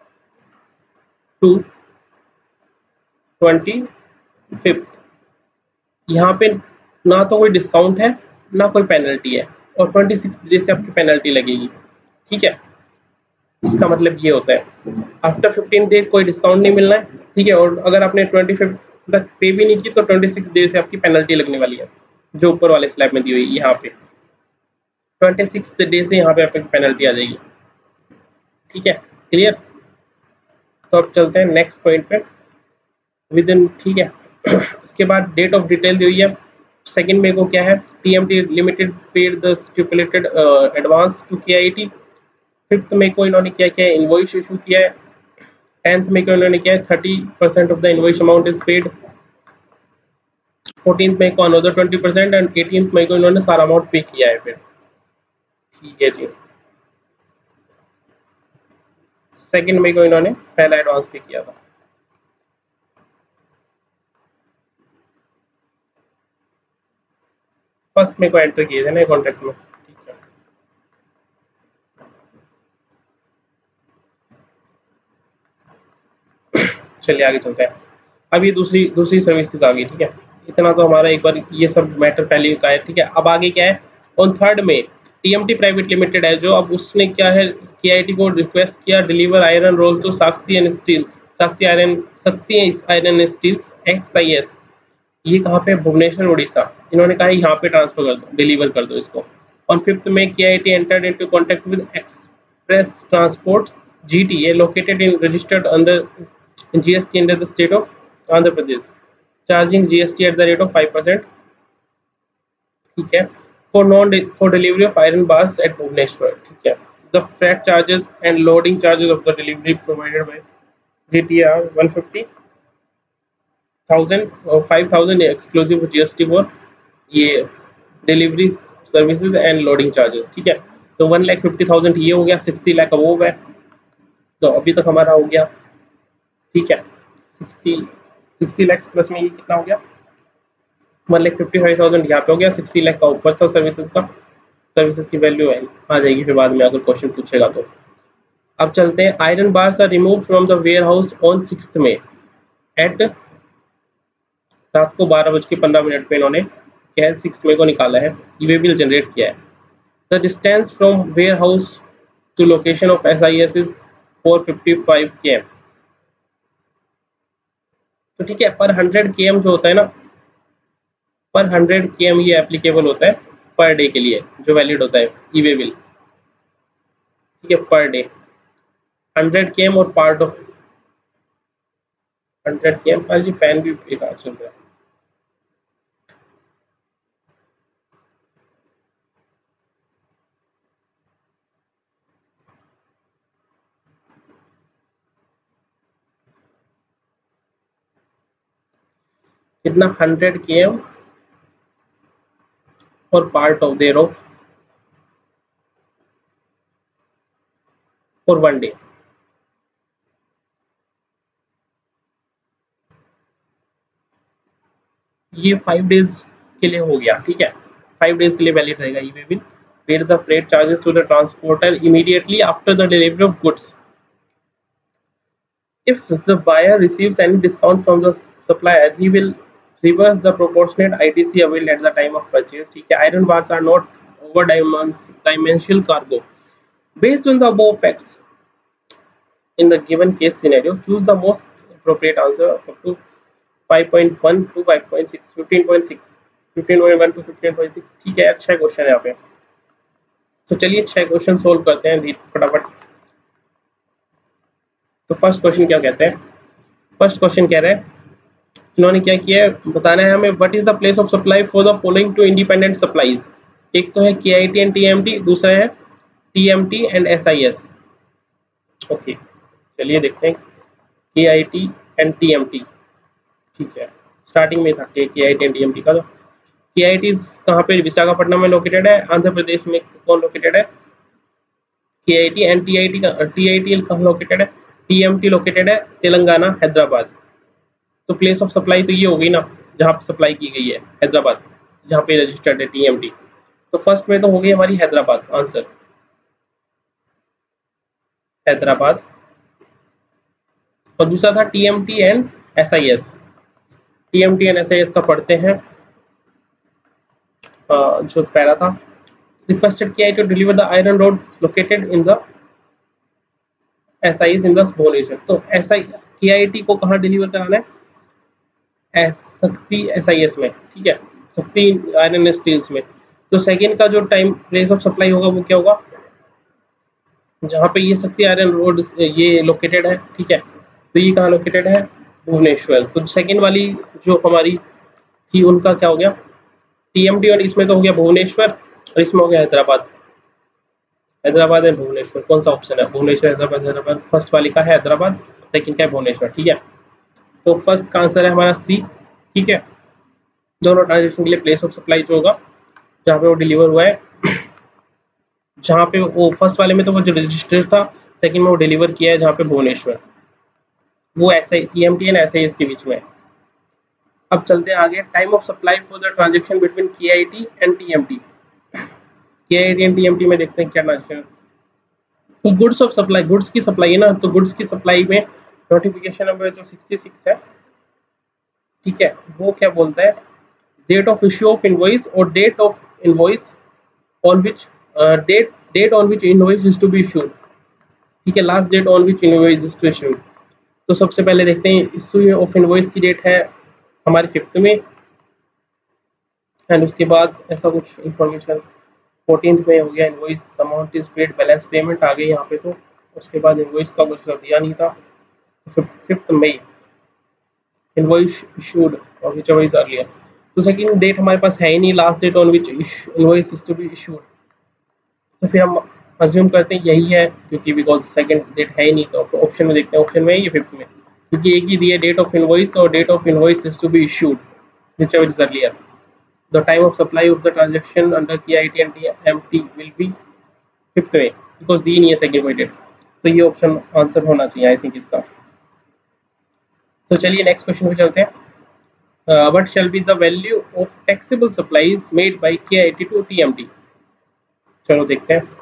टू ट्वेंटी फिफ्थ, यहाँ पे ना तो कोई डिस्काउंट है ना कोई पेनल्टी है, और ट्वेंटी सिक्स डे से आपकी पेनल्टी लगेगी, ठीक है। इसका मतलब ये होता है आफ्टर फिफ्टीन डे कोई डिस्काउंट नहीं मिलना है, ठीक है। और अगर आपने ट्वेंटी फिफ्थ तक पे भी नहीं की तो छब्बीस डेज से आपकी पेनल्टी लगने वाली है, जो ऊपर वाले स्लैब में दी हुई है। यहाँ पे छब्बीस डे से यहाँ पे आपकी पेनल्टी आ जाएगी। ठीक है, क्लियर। तो अब चलते हैं नेक्स्ट पॉइंट पे विद इन। ठीक है, इसके बाद डेट ऑफ डिटेल दी हुई है। सेकंड में को क्या है, TMT limited paid the stipulated advance to KIT. Fifth में को इन्होंने क्या किया है, इनवॉइस इशू किया है। टेंथ में को इन्होंने क्या है, thirty percent of the invoice amount is paid. Fourteen में को another twenty percent and eighteen में को इन्होंने सारा अमाउंट पे किया है फिर। ठीक है जी, सेकंड में को इन्होंने पहला एडवांस पे किया था। फर्स्ट में को एंटर किए थे ना कॉन्ट्रैक्ट में। ठीक है, चलिए आगे चलते हैं। अब ये दूसरी दूसरी सर्विसेज आ गई। ठीक है, इतना तो हमारा एक बार ये सब मैटर पहले का है। ठीक है, अब आगे क्या है, ऑन थर्ड में टीएमटी प्राइवेट लिमिटेड है जो, अब उसने क्या है, केआईटी को रिक्वेस्ट किया deliver iron roll to Sakshi and steel, Sakshi iron Shakti iron and steels XIS. ये कहाँ पे, भुवनेश्वर उड़ीसा। इन्होंने कहा यहाँ पे ट्रांसफर कर दो, डिलीवर कर दो इसको। ऑन फिफ्थ में KIT entered into contact with express transports GTA located in registered under GST under the state of Andhra Pradesh, charging GST at the rate of five percent. ठीक है, for non for delivery of iron bars at Bhubaneswar. ठीक है, the freight charges and loading charges of the delivery provided by GTA are one fifty thousand और five thousand exclusive GST for ये delivery services and loading charges. ठीक है, तो one lakh fifty thousand ये हो गया, सिक्सटी लाख अबोव है। तो अभी तक हमारा हो गया। ठीक है, सिक्सटी सिक्सटी लैक्स प्लस में ये कितना हो गया, one lakh fifty five thousand यहाँ पे हो गया, सिक्सटी लाख का ऊपर था सर्विसेज का। सर्विसेज की वैल्यू है आ जाएगी फिर बाद में अगर क्वेश्चन पूछेगा तो। अब चलते हैं, iron bars are remove from the warehouse on sixth में एट रात को बारह बज के पंद्रह मिनट पे इन्होंने क्या है, सिक्स में को निकाला है, ईवे बिल जनरेट किया है। The distance from warehouse to location of S I S is four fifty five K M. तो ठीक है, पर हंड्रेड के एम जो होता है ना, पर हंड्रेड के एम ये एप्लीकेबल होता है पर डे के लिए, जो वैलिड होता है ईवे बिल। ठीक है, per day hundred K M और part of hundred K M. जी फैन भी बेकार चल रहा है। कितना, हंड्रेड के एम और part of thereof for one day. ये फाइव डेज के लिए हो गया। ठीक है, फाइव डेज के लिए वैलिड रहेगा। E way bill paid the freight charges to the transporter immediately after the delivery of goods. If the buyer receives any discount from the supplier, he will reverse the proportionate I T C availed at the time of purchase. ठीक है, iron bars are not over dimensional cargo. Based on the above facts, in the given case scenario, choose the most appropriate answer up to five point one to five point six, fifteen point six, fifteen point one to fifteen point six। ठीक है, अच्छा question है यहाँ पे। तो चलिए छह question solve करते हैं फटाफट। तो फर्स्ट क्वेश्चन क्या कहते हैं, फर्स्ट क्वेश्चन कह रहा है, इन्होंने क्या किया है, बताना है हमें what is the place of supply for the following two independent supplies. एक तो है केआईटी एंड टीएमटी, दूसरा है टीएमटी एंड एसआईएस। ओके, चलिए देखते हैं केआईटी एंड टीएमटी। ठीक है, स्टार्टिंग में था केआईटी एंड टीएमटी का। तो केआईटी कहाँ पे, विशाखापट्टनम में लोकेटेड है। आंध्र प्रदेश में कौन लोकेटेड है, केआईटी। एंड टीआईटी का टीआईटीएल कहाँ लोकेटेड है, टीएमटी लोकेटेड है तेलंगाना हैदराबाद। तो प्लेस ऑफ सप्लाई तो ये हो गई ना, जहाँ पे सप्लाई की गई है हैदराबाद, जहाँ पे रजिस्टर्ड है टीएमटी। तो फर्स्ट में तो हो गई हमारी हैदराबाद, आंसर हैदराबाद। और दूसरा था TMT and SIS. TMT and SIS का पढ़ते हैं। जो पहला था, रिक्वेस्टेड किया to deliver the iron rod located in the SIS in the Bhubaneswar. तो एसआई केआईटी को कहाँ डिलीवर कराना है, एस शक्ति एस आई एस में, ठीक है, शक्ति आयरन स्टील्स में। तो सेकेंड का जो टाइम प्लेस ऑफ सप्लाई होगा वो क्या होगा, जहाँ पे ये शक्ति आयरन रोड ये लोकेटेड है, ठीक है, तो ये कहाँ लोकेटेड है, भुवनेश्वर। तो सेकेंड वाली जो हमारी थी उनका क्या हो गया, टीएमटी, और इसमें तो हो गया भुवनेश्वर और इसमें हो गया हैदराबाद। हैदराबाद है भुवनेश्वर, कौन सा ऑप्शन है, भुवनेश्वर हैदराबाद, हैदराबाद फर्स्ट वाली का है हैदराबाद, सेकंड का है भुवनेश्वर, ठीक है। तो फर्स्ट का आंसर है हमारा सी, ठीक है। दोनों ट्रांजेक्शन के लिए प्लेस ऑफ सप्लाई जो होगा जहाँ पे वो डिलीवर हुआ है, जहाँ पे वो फर्स्ट वाले में तो वो जो रजिस्टर था, सेकंड में वो डिलीवर किया है जहाँ पे भुवनेश्वर, वो ऐसे टीएमटी एंड एसआईएस के बीच में है। अब चलते हैं आगे, time of supply for the transaction between KIT and TMT. KIT and TMT में देखते हैं क्या ट्रांजेक्शन। तो गुड्स ऑफ सप्लाई, गुड्स की सप्लाई है ना, तो गुड्स की सप्लाई में नोटिफिकेशन नंबर जो सिक्सटी सिक्स है, ठीक है, वो क्या बोलता है, date of issue of invoice और date of invoice on which date date on which invoice is to be issued, ठीक है, last date on which invoice is to issued. तो सबसे पहले देखते हैं इश्यू ऑफ इनवॉइस की डेट है हमारे फिफ्थ में, एंड उसके बाद ऐसा कुछ इंफॉर्मेशन फोर्टीन में हो गया, invoice amount is paid, balance payment आ गई यहाँ पे। तो उसके बाद इनवॉइस का कुछ दिया नहीं था, फिफ्थ मई इनवॉइस इशूड और विच एवर इज अर्लियर। तो सेकंड डेट हमारे पास है ही नहीं, last date on which invoice is to be issued, तो फिर हम अज्यूम करते हैं यही है, क्योंकि बिकॉज सेकंड डेट है ही नहीं। तो ऑप्शन में देखते हैं, ऑप्शन में है ये फिफ्थ में, क्योंकि एक ही दिया डेट ऑफ इनवॉइस और date of invoice is to be issued whichever is earlier. The time of supply of the transaction under K I T and T M T will be fifth way because दी नहीं है segregated, तो ये option answer होना चाहिए I think इसका। तो चलिए नेक्स्ट क्वेश्चन पे चलते हैं। What shall be the value of taxable supplies made by K I T to T M T। चलो देखते हैं।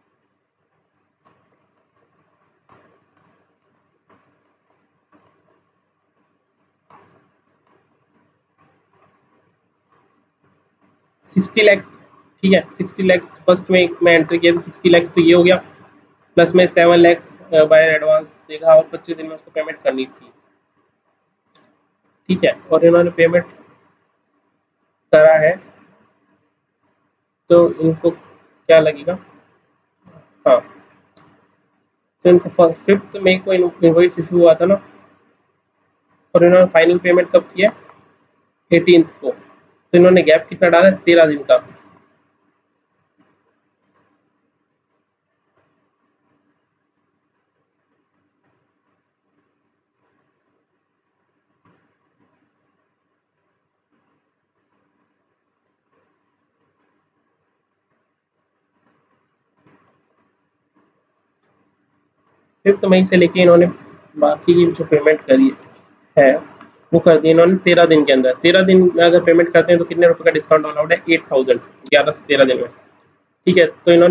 सिक्सटी लैक्स, ठीक है, सिक्सटी लैक्स फर्स्ट में मैं एंट्री किया था सिक्सटी लैक्स, तो ये हो गया, प्लस में सेवन लैख बाय एडवांस देखा और पच्चीस दिन में उसको पेमेंट करनी थी, ठीक है, और इन्होंने पेमेंट करा है, तो इनको क्या लगेगा, हाँ, तो इनको फिफ्थ मई को इनवॉइस इशू हुआ था ना, और इन्होंने फाइनल पेमेंट कब किया, एटीन को, तो इन्होंने गैप कितना डाला, तेरह दिन का। फिफ्थ मई से लेके इन्होंने बाकी की जो पेमेंट करी है वो कर दी इन्होंने तेरह दिन के अंदर। तेरह दिन में अगर पेमेंट करते हैं तो कितने रुपए का डिस्काउंट अलाउड है, एट थाउजेंड, ग्यारह से तेरह दिन में, ठीक है। तो इन्होंने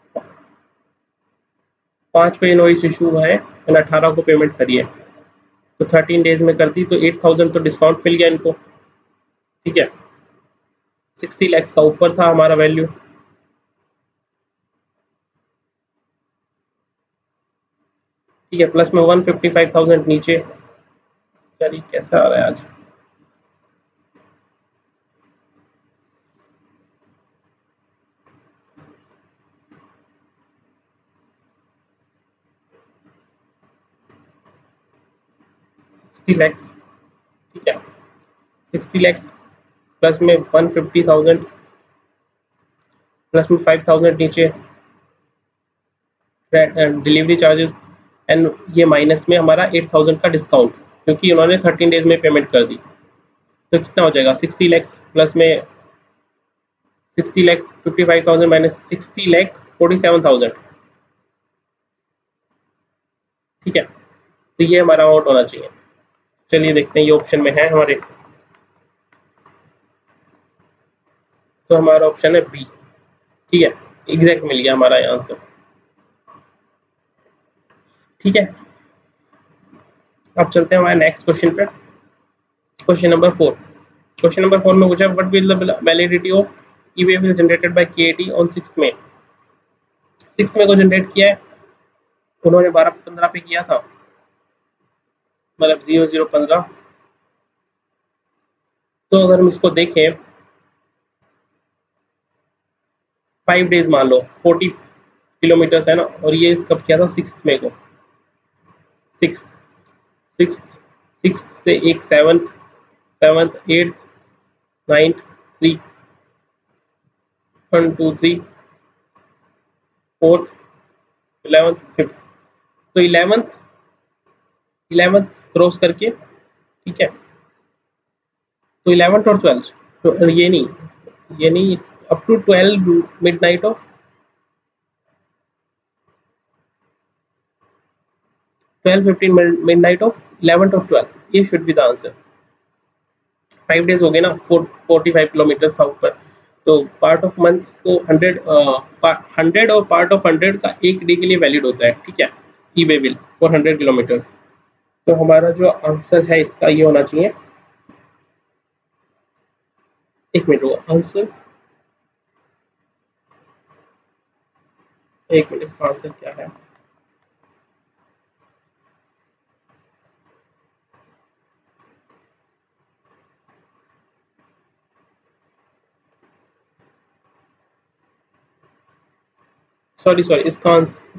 पाँच पे इनवॉइस इशू है एंड अठारह को पेमेंट करी है, तो थर्टीन डेज में कर दी, तो एट थाउजेंड तो डिस्काउंट मिल गया इनको, ठीक है। सिक्सटी लैक्स का ऊपर था हमारा वैल्यू, ठीक है, प्लस में वन फिफ्टी फाइव थाउजेंड नीचे, चलिए कैसा आ रहा है आज, सिक्सटी लैक्स, ठीक है, सिक्सटी लैक्स प्लस में वन फिफ्टी थाउजेंड प्लस में फाइव थाउजेंड नीचे डिलीवरी चार्जेस, एंड ये माइनस में हमारा एट थाउजेंड का डिस्काउंट, क्योंकि उन्होंने थर्टीन डेज में पेमेंट कर दी, तो कितना हो जाएगा, सिक्सटी लैक्स प्लस में sixty lakh fifty five thousand minus sixty lakh forty seven thousand, ठीक है। तो ये हमारा अमाउंट होना चाहिए। चलिए देखते हैं, ये ऑप्शन में है हमारे, तो हमारा ऑप्शन है बी, ठीक है, एग्जैक्ट मिल गया हमारा आंसर, ठीक है। अब चलते हैं हमारे नेक्स्ट क्वेश्चन पे, question number four. Question number four में पूछा what will the validity of e way generated by KIT on sixth में। सिक्स्थ में को जनरेट किया है उन्होंने, बारह पंद्रह पे किया था, मतलब जीरो जीरो पंद्रह, तो अगर हम इसको देखें फाइव डेज मान लो, फोर्टी किलोमीटर्स है ना, और ये कब किया था, सिक्स मई को, सिक्स सिक्स सिक्स से एक seventh, seventh eighth ninth three, one two three fourth eleventh fifth, तो इलेवंथ इलेवंथ क्रॉस करके, ठीक है, तो इलेवंथ और ट्वेल्थ, तो ये नहीं ये नहीं up to twelve midnight of twelve fifteen midnight of eleventh और ट्वेल्थ, ये should be the answer. Five days हो गए ना, फोर्टी फाइव किलोमीटर था ऊपर, तो पार्ट ऑफ मंथ को हंड्रेड हंड्रेड और पार्ट ऑफ हंड्रेड का एक डे के लिए वैलिड होता है, ठीक है, e way bill for hundred kilometres. तो हमारा जो आंसर है इसका ये होना चाहिए, एक मिनट वो आंसर, एक मिनट इसका आंसर क्या है, सॉरी सॉरी इसका आंसर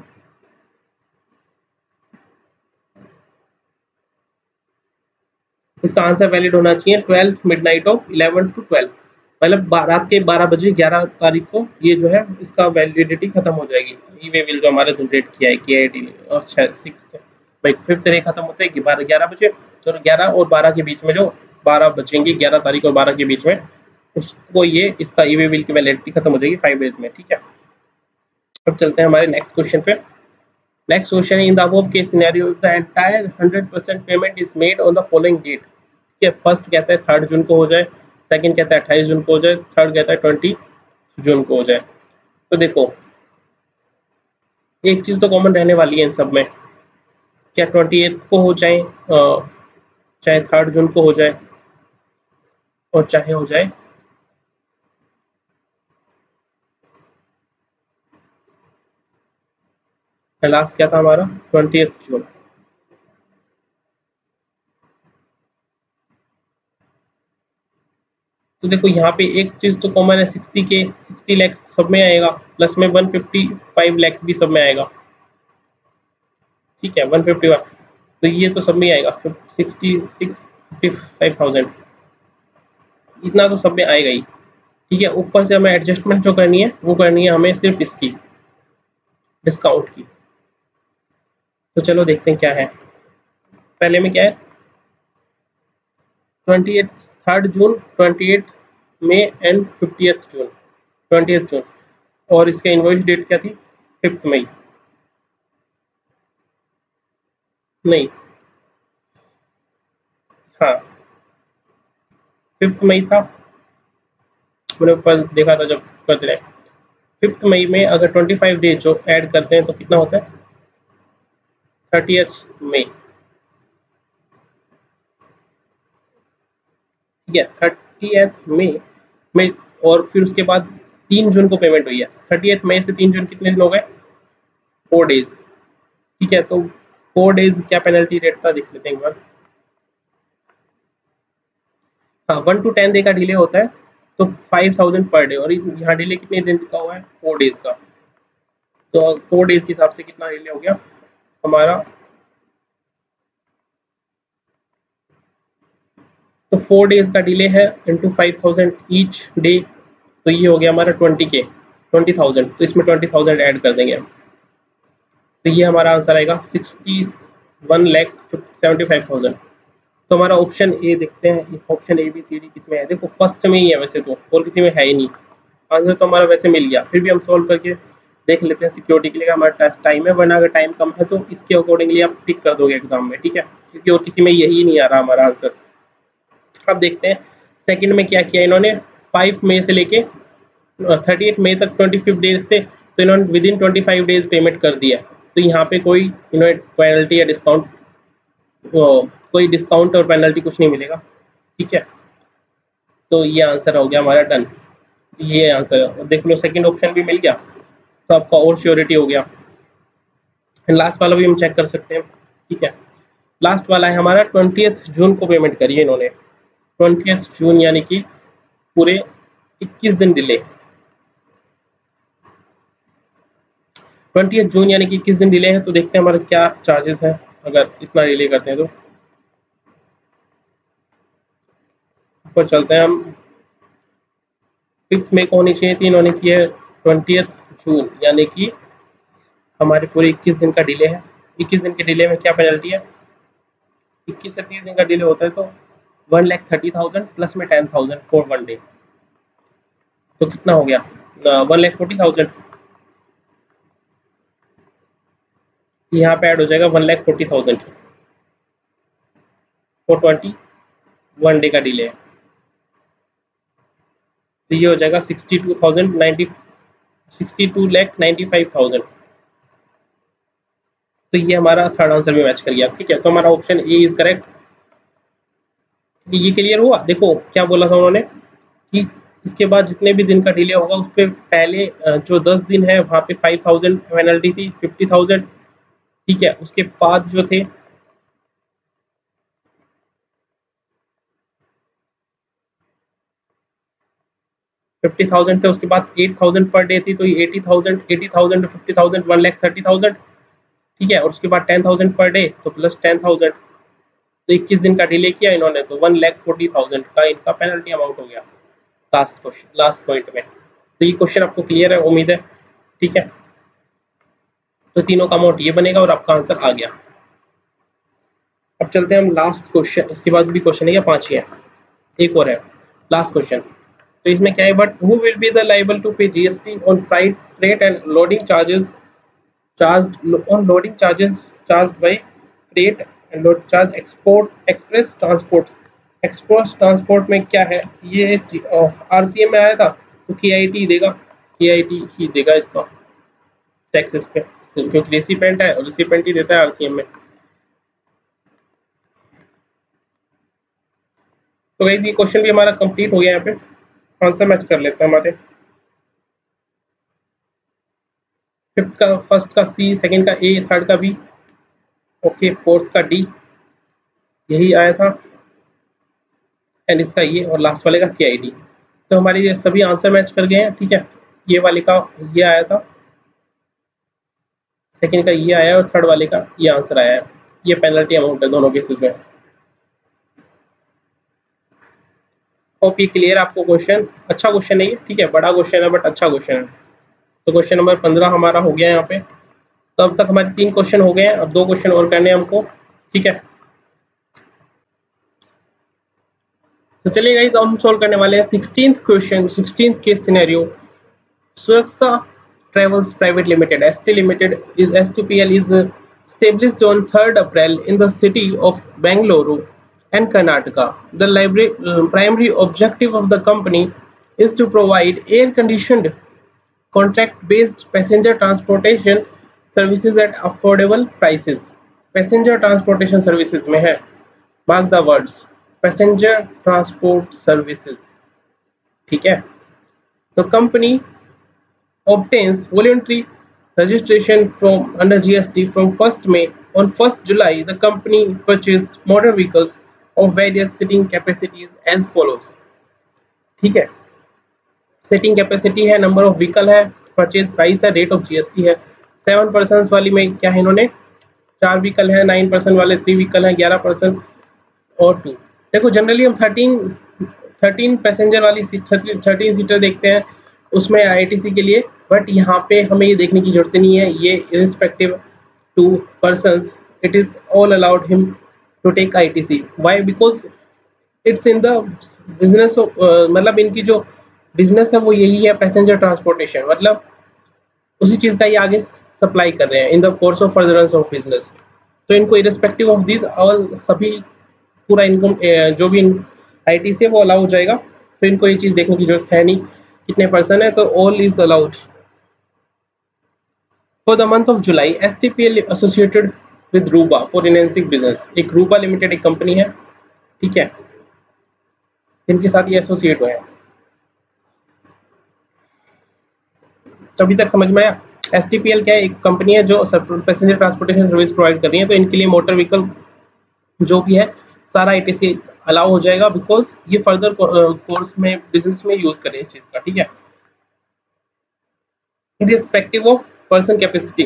इसका आंसर वैलिड होना चाहिए twelfth midnight of eleven to twelve, मतलब रात के बारह बजे ग्यारह तारीख को ये जो है इसका वैलिडिटी खत्म हो जाएगी। ई वे बिल जो हमारे जनरेट किया है के आई डी और सिक्स भाई फिफ्थ डे खत्म होता है कि बारह ग्यारह बजे, तो ग्यारह और बारह के बीच में जो बारह बचेंगे, ग्यारह तारीख और बारह के बीच में, उसको ये इसका ई वे बिल की वैलिडिटी खत्म हो जाएगी फाइव डेज में, ठीक है। अब चलते हैं हमारे नेक्स्ट क्वेश्चन पे। Next question in the above case scenario the entire hundred percent payment is made on the following date, ठीक है। फर्स्ट कहता है थर्ड जून को हो जाए, सेकंड कहता है अट्ठाईस जून को हो जाए, थर्ड कहता है ट्वेंटी जून को हो जाए। तो देखो एक चीज तो कॉमन रहने वाली है इन सब में, क्या ट्वेंटी एथ को हो जाए, चाहे थर्ड जून को हो जाए, और चाहे हो जाए लास्ट क्या था हमारा ट्वेंटी जून। तो देखो यहाँ पे एक चीज तो कॉमन है, सिक्सटी के सिक्सटी लैक्स सब में आएगा, प्लस में वन फिफ्टी फाइव लैख भी सब में आएगा, ठीक है, वन फिफ्टी वन, तो ये तो सब में आएगा, sixty six fifty five thousand, इतना तो सब में आएगा ही, ठीक है। ऊपर से हमें एडजस्टमेंट जो करनी है वो करनी है हमें सिर्फ इसकी डिस्काउंट की। तो चलो देखते हैं क्या है। पहले में क्या है, twenty eight third June, twenty eight May and fifty June, twenty June, और इसका इनवॉइस डेट क्या थी, फिफ्थ मई, नहीं हाँ फिफ्थ मई था, मैंने ऊपर देखा था जब कर रहे। फिफ्थ मई में अगर ट्वेंटी फाइव डेज जो ऐड करते हैं तो कितना होता है, थर्टी मई, ठीक है, थर्टी मई में, और फिर उसके बाद तीन जून को पेमेंट हुई है, थर्टी मई से तीन जून कितने दिन हो गए, फोर डेज, ठीक है। तो फोर डेज क्या पेनल्टी रेट था देख लेते हैं एक बार। हाँ वन टू टेन डे का डिले होता है तो फाइव थाउजेंड पर डे, और यहाँ डिले कितने दिन का हुआ है, फोर डेज का, तो फोर डेज के हिसाब से कितना डिले हो गया हमारा, तो फोर डेज का डिले है into five thousand each day, तो ये हो गया हमारा ट्वेंटी के ट्वेंटी थाउजेंड, तो इसमें ट्वेंटी थाउजेंड ऐड कर देंगे हम, तो ये हमारा आंसर आएगा sixty one lakh seventy five thousand. तो हमारा ऑप्शन ए देखते हैं, option A B C D किसमें है, देखो फर्स्ट में ही है वैसे तो, और किसी में है ही नहीं, आंसर तो हमारा वैसे मिल गया, फिर भी हम सॉल्व करके देख लेते हैं सिक्योरिटी के लिए हमारा टाइम है, वरना अगर टाइम कम है तो इसके अकॉर्डिंगली आप टिक कर दोगे एग्जाम में, ठीक है, क्योंकि और किसी में यही नहीं आ रहा हमारा आंसर। अब देखते हैं सेकंड में क्या किया इन्होंने, फाइव मई से लेके थर्टी एट मई तक ट्वेंटी फिफ्थ डेज से, तो इन्होंने within twenty five days payment कर दिया, तो यहाँ पे कोई इन्होंने पेनल्टी या डिस्काउंट, कोई डिस्काउंट और पेनल्टी कुछ नहीं मिलेगा, ठीक है। तो ये आंसर हो गया हमारा डन, ये आंसर देख लो, सेकंड ऑप्शन भी मिल गया, तो आपका और श्योरिटी हो गया। लास्ट वाला भी हम चेक कर सकते हैं, ठीक है। लास्ट वाला है हमारा ट्वेंटियथ जून को पेमेंट करी है इन्होंने, ट्वेंटियथ जून यानी कि पूरे इक्कीस दिन डिले। ट्वेंटियथ जून यानी कि इक्कीस दिन डिले है, तो देखते हैं हमारे क्या चार्जेस है अगर इतना डिले करते हैं तो। ऊपर चलते हैं हम, फिफ्थ मई को होनी चाहिए थी, इन्होंने की है ट्वेंटियथ जून यानी कि हमारे पूरे इक्कीस दिन का डिले है। इक्कीस दिन के डिले में क्या पेनल्टी है, इक्कीस से तीस दिन का डिले होता है तो one lakh thirty thousand plus में ten thousand for one day, तो कितना हो गया वन लैख फोर्टी थाउजेंड। यहाँ पे ऐड हो जाएगा one lakh forty thousand for twenty one day का डिले है, तो ये हो जाएगा sixty two thousand ninety sixty two lakh ninety five thousand. तो ये हमारा थर्ड आंसर भी मैच कर गया। ठीक है, तो हमारा ऑप्शन ए इज करेक्ट। ये क्लियर हुआ। देखो क्या बोला था उन्होंने कि इसके बाद जितने भी दिन का डिले होगा उस पर पहले जो दस दिन है वहाँ पे फाइव थाउजेंड पेनल्टी थी, फिफ्टी थाउजेंड। ठीक है, उसके बाद जो थे फिफ्टी थाउजेंड थे, उसके बाद एट थाउजेंड पर डे थी, तो ये eighty thousand eighty thousand fifty thousand one lakh thirty thousand. ठीक है, और उसके बाद टेन थाउजेंड पर डे तो प्लस टेन थाउजेंड, तो इक्कीस दिन का डिले किया इन्होंने तो वन लैख फोर्टी थाउजेंड का इनका पेनल्टी अमाउंट हो गया लास्ट क्वेश्चन लास्ट पॉइंट में। तो ये क्वेश्चन आपको क्लियर है उम्मीद है। ठीक है, तो तीनों का अमाउंट ये बनेगा और आपका आंसर आ गया। अब चलते हैं हम लास्ट क्वेश्चन, इसके बाद भी क्वेश्चन है या पांच ही है, एक और है लास्ट क्वेश्चन। तो इसमें क्या है, but who will be the liable to pay GST on freight freight and loading charges charged on loading charges charged by freight and load charge export express transport. Express transport में क्या है, ये RCM में आया था तो KIT देगा, KIT ही देगा इसका टैक्स इस पे, क्योंकि रेसिपेंट है और रेसिपेंट ही देता है आरसीएम में। तो गाइस ये क्वेश्चन भी हमारा कंप्लीट हो गया। यहाँ पे आंसर मैच कर लेते हैं हमारे। फिफ्थ का फर्स्ट का सी, सेकंड का ए, थर्ड का बी, ओके, फोर्थ का डी यही आया था, एंड इसका ये, और लास्ट वाले का के आई डी। तो हमारे ये सभी आंसर मैच कर गए हैं। ठीक है, ये वाले का ये आया था, सेकंड का ये आया और थर्ड वाले का ये आंसर आया है। ये पेनल्टी अमाउंट है दोनों केसेस में। होप ये क्लियर आपको क्वेश्चन। अच्छा क्वेश्चन नहीं है, ठीक है, बड़ा क्वेश्चन है बट अच्छा क्वेश्चन है। तो क्वेश्चन नंबर पंद्रह हमारा हो गया यहाँ पे। तो अब तक हमारे तीन क्वेश्चन हो गए हैं, अब दो क्वेश्चन और करने हैं हमको। ठीक है, तो चलिए गाइस हम सॉल्व करने वाले हैं sixteenth question, sixteenth case scenario. Suraksha Travels Private Limited (S T Limited) is S T P L is established on third April in the city of Bangalore and Karnataka. The library, uh, primary objective of the company is to provide air-conditioned, contract-based passenger transportation services at affordable prices. Passenger transportation services में है, mark the words, passenger transport services. ठीक है, तो company obtains voluntary registration from under G S T from first May. On first July, the company purchased motor vehicles of various seating capacities as follows. ठीक है, seating capacity है, number of vehicle है, purchase price है, rate of G S T है। Seven person वाली में क्या है, इन्होंने चार व्हीकल है, नाइन पर्सन वाले थ्री व्हीकल है, ग्यारह पर्सन और टू। देखो जनरली हम थर्टीन थर्टीन पैसेंजर वाली थर्टीन सीटर देखते हैं उसमें आईटीसी के लिए, बट यहाँ पे हमें ये देखने की जरूरत नहीं है। ये irrespective to persons it is all allowed him to take ITC. Why? Because it's in the business, मतलब इनकी जो बिजनेस है वो यही है, पैसेंजर ट्रांसपोर्टेशन, मतलब उसी चीज़ का ये आगे सप्लाई कर रहे हैं in the course of furtherance of business. तो इनको इरिस्पेक्टिव ऑफ दिस ऑल सभी पूरा इनकम जो भी आईटीसी है वो अलाउ हो जाएगा। तो इनको ये चीज़ देखने की जरूरत है नहीं कितने पर्सन है, तो all is allowed. For the month of July S T P L associated with Ruba for enhancing business. एक रूबा लिमिटेड एक कंपनी है, ठीक है, इनके साथ ये एसोसिएट हुए हैं। अभी तक समझ में आया? एस टी पी एल क्या है, एक कंपनी है जो पैसेंजर ट्रांसपोर्टेशन सर्विस प्रोवाइड कर रही है। तो इनके लिए मोटर व्हीकल जो भी है सारा आईटीसी अलाउ हो जाएगा, बिकॉज ये फर्दर कोर्स में बिजनेस में यूज करें इस चीज का, ठीक है। रिस्पेक्टिव ऑफ पर्सन कैपेसिटी,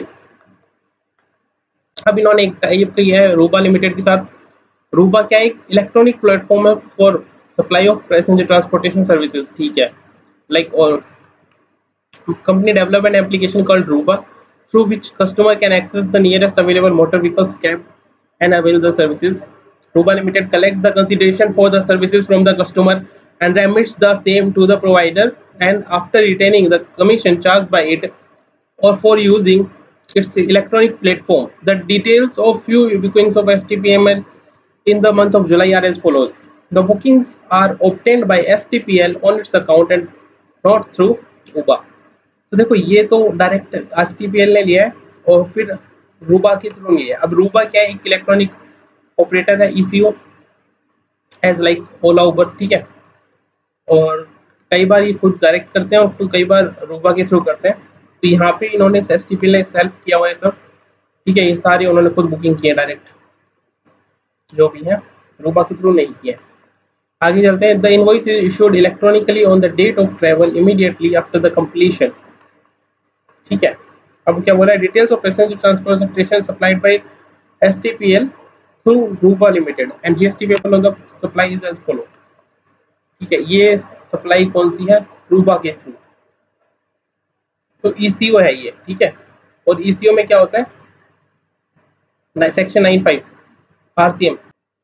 अब इन्होंने एक टाइप किया है रूबा लिमिटेड के साथ। रूबा क्या है, एक इलेक्ट्रॉनिक प्लेटफॉर्म है for supply of passenger transportation services, ठीक है। लाइक और company develop an application called Ruba through which customer can access the nearest available motor vehicles cab and avail the services. Ruba Limited collects the consideration for the services from the customer and remits the same to the provider, and after retaining the commission charged by it or for using its electronic platform. The details of few bookings of S T P M L in the month of July are as follows. The bookings are obtained by S T P L on its account and not through Uber. तो देखो ये तो direct S T P L ने लिया है और फिर रूबा के थ्रू लिया है। अब रूबा क्या है, एक इलेक्ट्रॉनिक ऑपरेटर है, ECO as like Ola Uber, ठीक है। और कई बार ये खुद डायरेक्ट करते हैं और फिर कई बार रूबा के थ्रू करते हैं। तो यहाँ पे इन्होंने एस टी पी एल ने सेल्फ किया हुआ है सब, ठीक है। ये सारी उन्होंने खुद बुकिंग की है डायरेक्ट, जो भी है रूबा के थ्रू नहीं किया है। आगे चलते हैं। The invoice is issued electronically on the date of travel immediately after the completion, ठीक है। अब क्या बोला है, details of passenger transportation supplied by STPL through Ruba limited and GST payable on the supply is as follow, ठीक है। ये supply कौन सी है, रूबा के थ्रू। तो ईसीओ है ये, ठीक है। और ईसीओ में क्या होता है, सेक्शन नाइन फाइव आरसीएम।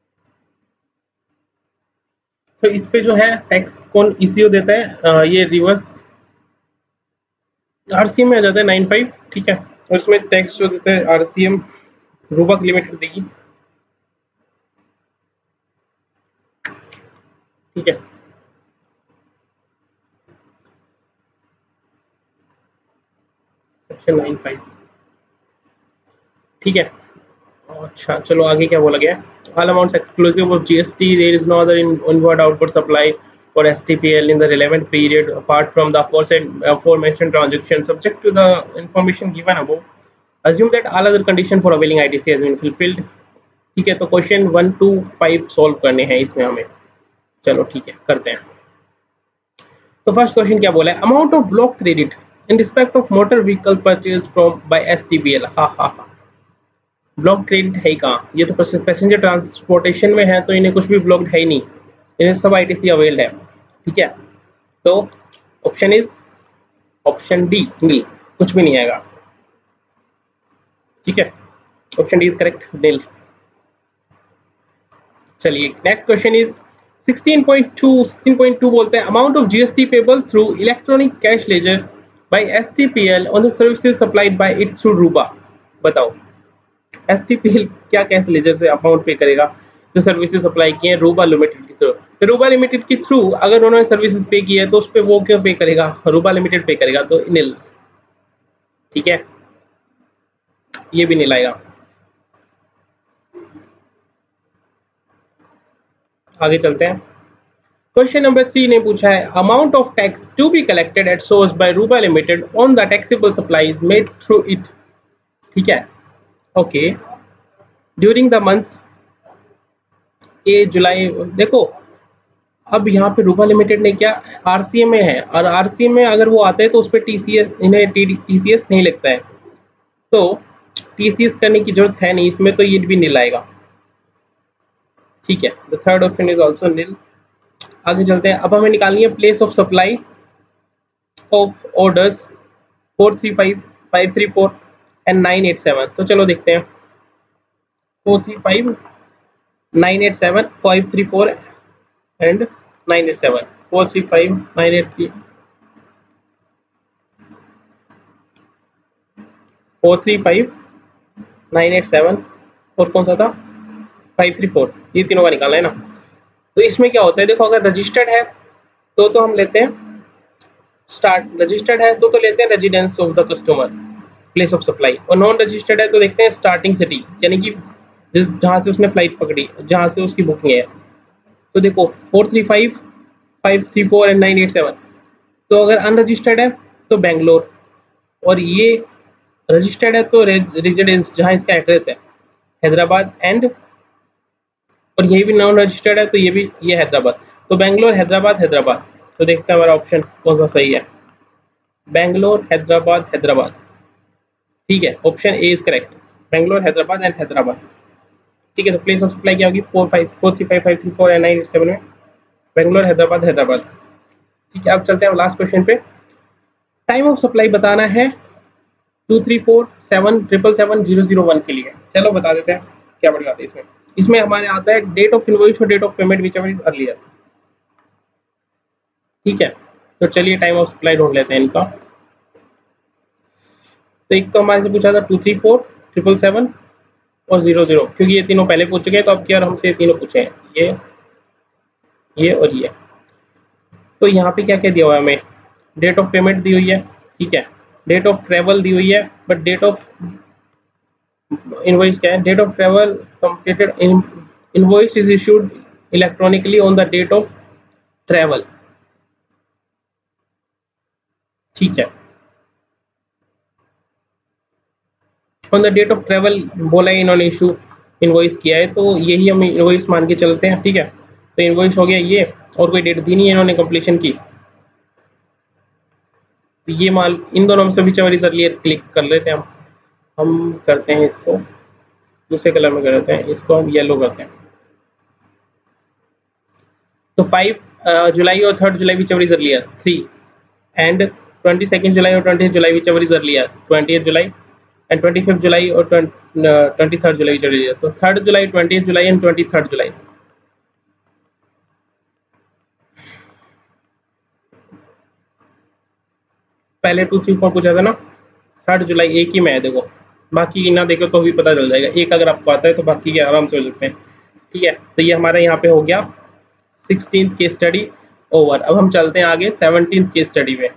तो इस पे जो है टैक्स कौन ईसीओ देता है, ये रिवर्स आरसीएम में आ जाता है नाइन फाइव, ठीक है। और इसमें टैक्स जो देता है आरसीएम रूबा लिमिटेड देगी, ठीक है। सेक्शन नाइन फाइव, ठीक है। अच्छा चलो आगे क्या बोला गया, all amounts exclusive of GST, there is no other inward outward supply for S T P L in the relevant period apart from the aforesaid aforementioned transaction subject to the information given above. Assume that all other condition for availing I T C has been fulfilled, ठीक है। तो question one to five solve करने हैं इसमें हमें, चलो ठीक है करते हैं। तो फर्स्ट क्वेश्चन क्या बोला है, amount of block credit in respect of motor vehicle purchased from by S T P L। हा हा हा, ब्लॉक क्रेडिट है कहाँ, ये तो पैसेंजर ट्रांसपोर्टेशन में है, तो इन्हें कुछ भी ब्लॉक्ड है ही नहीं, इन्हें सब आईटीसी अवेल्ड है, ठीक है। तो option is option D, nil, कुछ भी नहीं आएगा, ठीक है। Option D is correct, nil. चलिए next question is sixteen point two sixteen point two बोलते हैं amount of GST payable through electronic cash ledger by STPL on the services supplied by it through Ruba. बताओ STPL क्या cash ledger से amount पे करेगा जो services supply किए हैं रूबा लिमिटेड के थ्रू। तो रूबा लिमिटेड के थ्रू अगर उन्होंने सर्विसेज पे की है तो उस पर वो क्यों पे करेगा, रूबा लिमिटेड पे करेगा, तो नील, ठीक है। ये भी नील आएगा। आगे चलते हैं। क्वेश्चन नंबर थ्री ने पूछा है amount of tax to be collected at source by Ruba limited on the taxable supplies made through it, ठीक है। Okay, during the months a July. देखो अब यहाँ पे रूबा लिमिटेड ने क्या आरसीएम में है, और आरसीएम में अगर वो आते हैं तो उस पर टीसीएस, इन्हें टीसीएस नहीं लगता है, तो टीसीएस करने की जरूरत है नहीं इसमें, तो ये भी नील आएगा, ठीक है। The third option is also nil. आगे चलते हैं। अब हमें निकालनी है place of supply of orders four three five, five three four and nine eight seven. तो चलो देखते हैं, four three five, nine eight seven, five three four and nine eight seven, four three five, nine eight three, four three five, nine eight seven, और कौन सा था, five three four, ये तीनों का निकालना है ना। तो इसमें क्या होता है, देखो अगर रजिस्टर्ड है तो तो हम लेते हैं स्टार्ट, रजिस्टर्ड है तो तो लेते हैं residence of the customer, place of supply, और नॉन रजिस्टर्ड है तो देखते हैं स्टार्टिंग सिटी, यानी कि जिस जहाँ से उसने फ्लाइट पकड़ी, जहाँ से उसकी बुकिंग है। तो देखो four three five, five three four and nine eight seven, तो अगर अनरजिस्टर्ड है तो बेंगलोर, और ये रजिस्टर्ड है तो रेजिडेंस जहाँ इसका एड्रेस है हैदराबाद, एंड और यही भी नॉन रजिस्टर्ड है, तो ये भी ये हैदराबाद। तो बेंगलोर हैदराबाद हैदराबाद, तो देखते हैं हमारा ऑप्शन कौन सा सही है। बेंगलोर हैदराबाद हैदराबाद, ठीक है, option A is correct, Bangalore Hyderabad and Hyderabad. ठीक है, तो प्लेस ऑफ सप्लाई क्या होगी, four five four three five five three four and nine eight seven में बेंगलोर हैदराबाद हैदराबाद। ठीक है, अब चलते हैं लास्ट क्वेश्चन पे। टाइम ऑफ सप्लाई बताना है two three four seven triple seven zero zero one के लिए। चलो बता देते हैं क्या बढ़िया आता है इसमें। इसमें हमारे आता है डेट ऑफ इनवॉइस और date of payment whichever is earlier. ठीक है, तो चलिए टाइम ऑफ सप्लाई ढूंढ लेते हैं इनका। तो एक तो हमारे से पूछा था two three four triple seven और जीरो जीरो, क्योंकि ये तीनों पहले पूछ चुके हैं, तो अब क्या हमसे ये तीनों पूछे हैं, ये ये और ये। तो यहाँ पे क्या क्या दिया हुआ है हमें, डेट ऑफ पेमेंट दी हुई है, ठीक है, डेट ऑफ ट्रेवल दी हुई है, बट डेट ऑफ इनवॉइस क्या है, date of travel completed, invoice is issued electronically on the date of travel. ठीक है, on the date of travel बोला है इन्होंने, इशू इनवॉइस किया है, तो यही हम इनवॉइस मान के चलते हैं। ठीक है, तो इनवॉइस हो गया ये, और कोई डेट दी नहीं है इन्होंने कंप्लीशन की, तो ये माल इन दोनों में से भी चवरी सर लिए क्लिक कर लेते हैं हम हम करते हैं इसको दूसरे कलर में कर देते हैं, इसको हम येलो करते हैं। तो फाइव जुलाई और third July whichever is earlier three, and twenty second July और twenty July whichever is earlier twenty July, and twenty fifth July और twenty third July whichever is, तो third July, twenty July and twenty third July. पहले two three four पूछा था ना, third जुलाई एक ही में है, देखो बाकी ना देखो तो भी पता चल जाएगा, एक अगर आपको आता है तो बाकी के आराम से हो सकते हैं। ठीक है, तो ये हमारा यहाँ पे हो गया सिक्सटीन्थ केस स्टडी ओवर। अब हम चलते हैं आगे सेवनटीन्थ केस स्टडी में।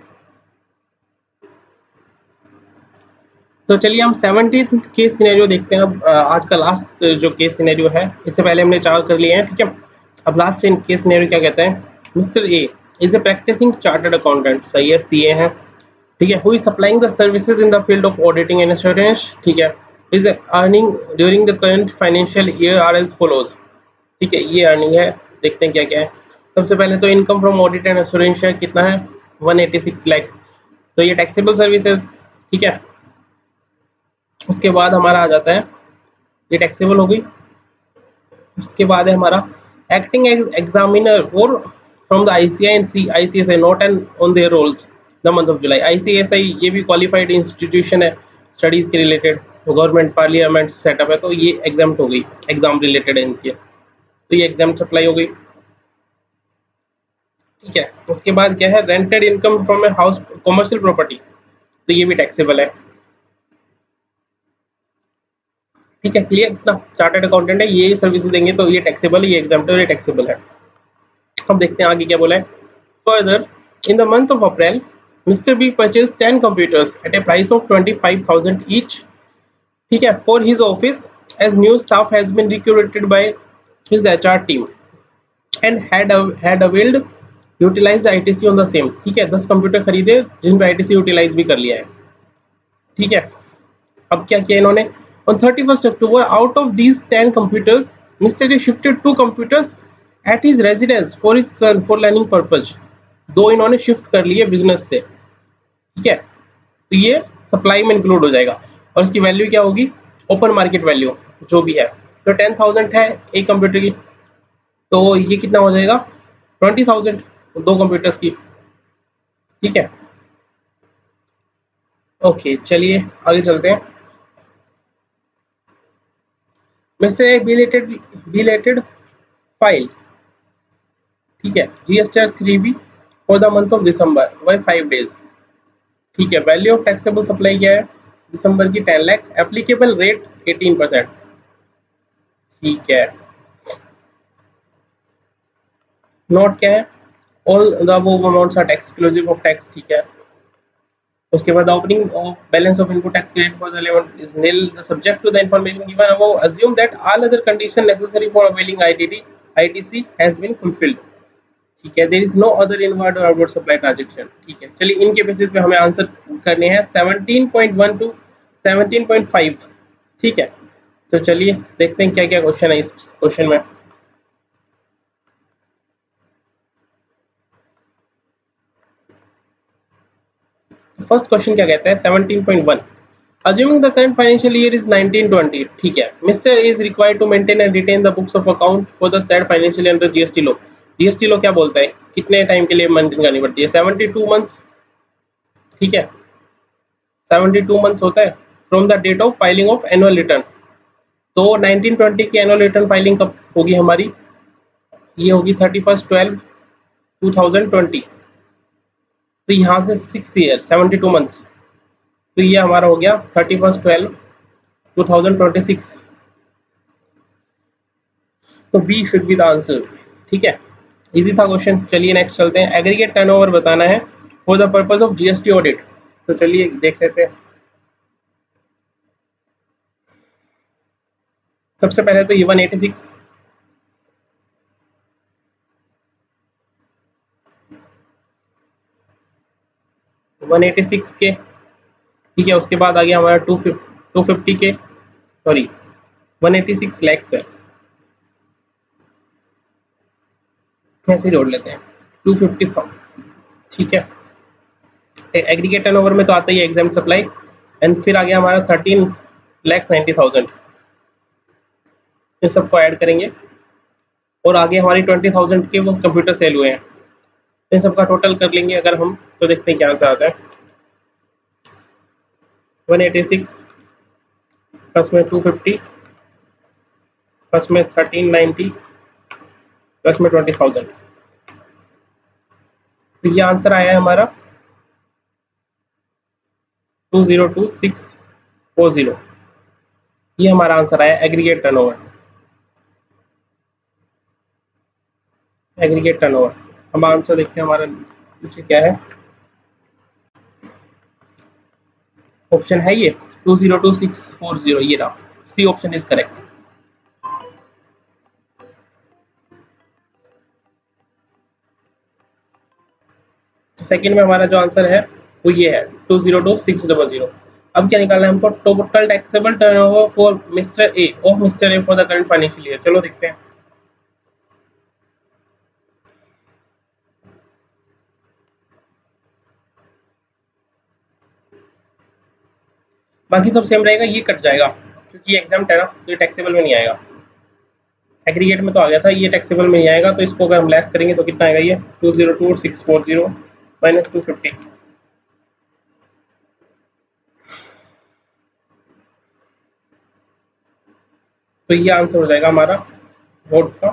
तो चलिए हम सेवनटीन्थ केस सिनेरियो देखते हैं। अब आज का लास्ट जो केस सिनेरियो है, इससे पहले हमने चार कर लिए हैं। ठीक है, अब लास्ट केस सिनेरियो क्या कहता है, Mister A is a practising chartered accountant, सही है, सी ए है। ठीक है, who is supplying the services in the field of auditing and assurance. ठीक है, is earning during the current financial year are as follows. ठीक है, ये अर्निंग है, देखते हैं क्या क्या है। सबसे पहले तो income from audit and assurance है, कितना है वन एटी सिक्स लैक्स, तो ये टैक्सेबल सर्विसेज। ठीक है, उसके बाद हमारा आ जाता है, ये टैक्सेबल हो गई। उसके बाद है हमारा एक्टिंग एग्जामिनर और from the ICI and C ICSI not and on their roles the month of July. ICSI ये भी क्वालिफाइड इंस्टीट्यूशन है स्टडीज के रिलेटेड, गवर्नमेंट पार्लियामेंट सेटअप है, तो ये एग्जाम्प्ट हो गई, एग्जाम रिलेटेड है इनके, तो ये एग्जाम सप्लाई हो गई। ठीक है, उसके बाद क्या है, rented income from a house commercial property, तो ये भी टैक्सेबल है। ठीक है, क्लियर, इतना चार्टर्ड अकाउंटेंट है, ये सर्विसेज देंगे तो ये टैक्सेबल है, ये एग्जाम्प्ट है, ये टैक्सेबल है। अब देखते हैं आगे क्या बोला है। Further in the month of April Mister B purchase ten computers at a price of twenty five thousand each. ठीक है, for his office as new staff has been recruited by his HR team and had had availed utilised ITC on the same. ठीक है, दस computer खरीदे जिन पर ITC utilise भी कर लिया है। ठीक है, अब क्या किया इन्होंने, on thirty-first October, out of these ten computers, Mister A shifted two computers at his residence for his son for learning purpose. दो इन्होंने शिफ्ट कर लिए बिजनेस से। ठीक है, तो ये सप्लाई में इंक्लूड हो जाएगा, और इसकी वैल्यू क्या होगी, ओपन मार्केट वैल्यू जो भी है, तो टेन थाउजेंड है एक कंप्यूटर की, तो ये कितना हो जाएगा ट्वेंटी थाउजेंड दो कंप्यूटर्स की। ठीक है, ओके, चलिए आगे चलते हैं। Mister A belated belated file, ठीक है, GST three B for the month of December by five days. ठीक है, वैल्यू ऑफ टैक्सेबल सप्लाई क्या है दिसंबर की ten lakh, applicable rate eighteen percent. ठीक है, नोट क्या है, all the above amounts are tax exclusive of tax. ठीक है, उसके बाद opening of balance of input tax credit for the eleven is nil subject to the information given above, assume that all other condition necessary for availing ITT ITC has been fulfilled. ठीक है, there is no other inward और outward supply transaction. ठीक है, चलिए इनके basis पे हमें answer करने हैं seventeen point one two seventeen point five. ठीक है, तो चलिए देखते हैं क्या क्या क्वेश्चन है इस क्वेश्चन में। फर्स्ट क्वेश्चन क्या कहता है seventeen point one, assuming the current financial year is nineteen twenty, ठीक है, Mister A is required to maintain and retain the books of account for the said financial year under G S T law. G S T law क्या बोलता है, कितने time के लिए maintain करनी पड़ती है, सेवेंटी टू मंथ्स, ठीक है, सेवेंटी टू मंथ्स होता है from the date of filing of annual return. तो नाइनटीन ट्वेंटी की एनुअल रिटर्न फाइलिंग कब होगी हमारी, ये होगी thirty first twelve two thousand twenty. तो यहाँ से six year seventy two months, तो ये हमारा हो गया thirty first twelve two thousand twenty six. तो B should be the answer, ठीक है, इजी था क्वेश्चन। चलिए नेक्स्ट चलते हैं, एग्रीगेट टर्नओवर बताना है for the purpose of GST audit. तो चलिए देख लेते हैं। सबसे पहले तो ये one eighty six, one eighty six K, ठीक है, उसके बाद आ गया हमारा two fifty K, sorry one eighty six lakhs है, ऐसे जोड़ लेते हैं टू फिफ्टी, ठीक है। एग्रीगेट टर्नओवर में तो आता ही है एग्जाम सप्लाई, एंड फिर आ गया हमारा थर्टीन लैख नाइन्टी थाउजेंड, इन सबको ऐड करेंगे और आगे हमारी ट्वेंटी थाउजेंड के वो कंप्यूटर सेल हुए हैं, इन सबका टोटल कर लेंगे अगर हम, तो देखते हैं क्या आंसर आता है। वन एटी सिक्स प्लस में टू फिफ्टी प्लस में थर्टीन नाइन्टी प्लस में ट्वेंटी थाउजेंड, तो ये आंसर आया है हमारा two zero two six four zero, ये हमारा आंसर आया एग्रीगेट टर्नओवर, एग्रीगेट टर्नओवर। हम आंसर देखते हैं हमारा पीछे क्या है, ऑप्शन है ये two zero two six four zero, ये रहा, C option is correct. Second में हमारा जो आंसर है वो ये है two zero two six double zero. अब क्या निकालना है हमको, total taxable turnover for Mister A of Mister A for the current financial year. चलो देखते हैं। बाकी सब सेम रहेगा, ये कट जाएगा क्योंकि एग्जाम है ना, तो ये टैक्सेबल में नहीं आएगा। एग्रीगेट में तो आ गया था, ये टैक्सेबल में नहीं आएगा, तो इसको अगर हम लेस करेंगे तो कितना आएगा, ये two zero two six four zero minus two fifty, तो ये आंसर हो जाएगा हमारा वोट का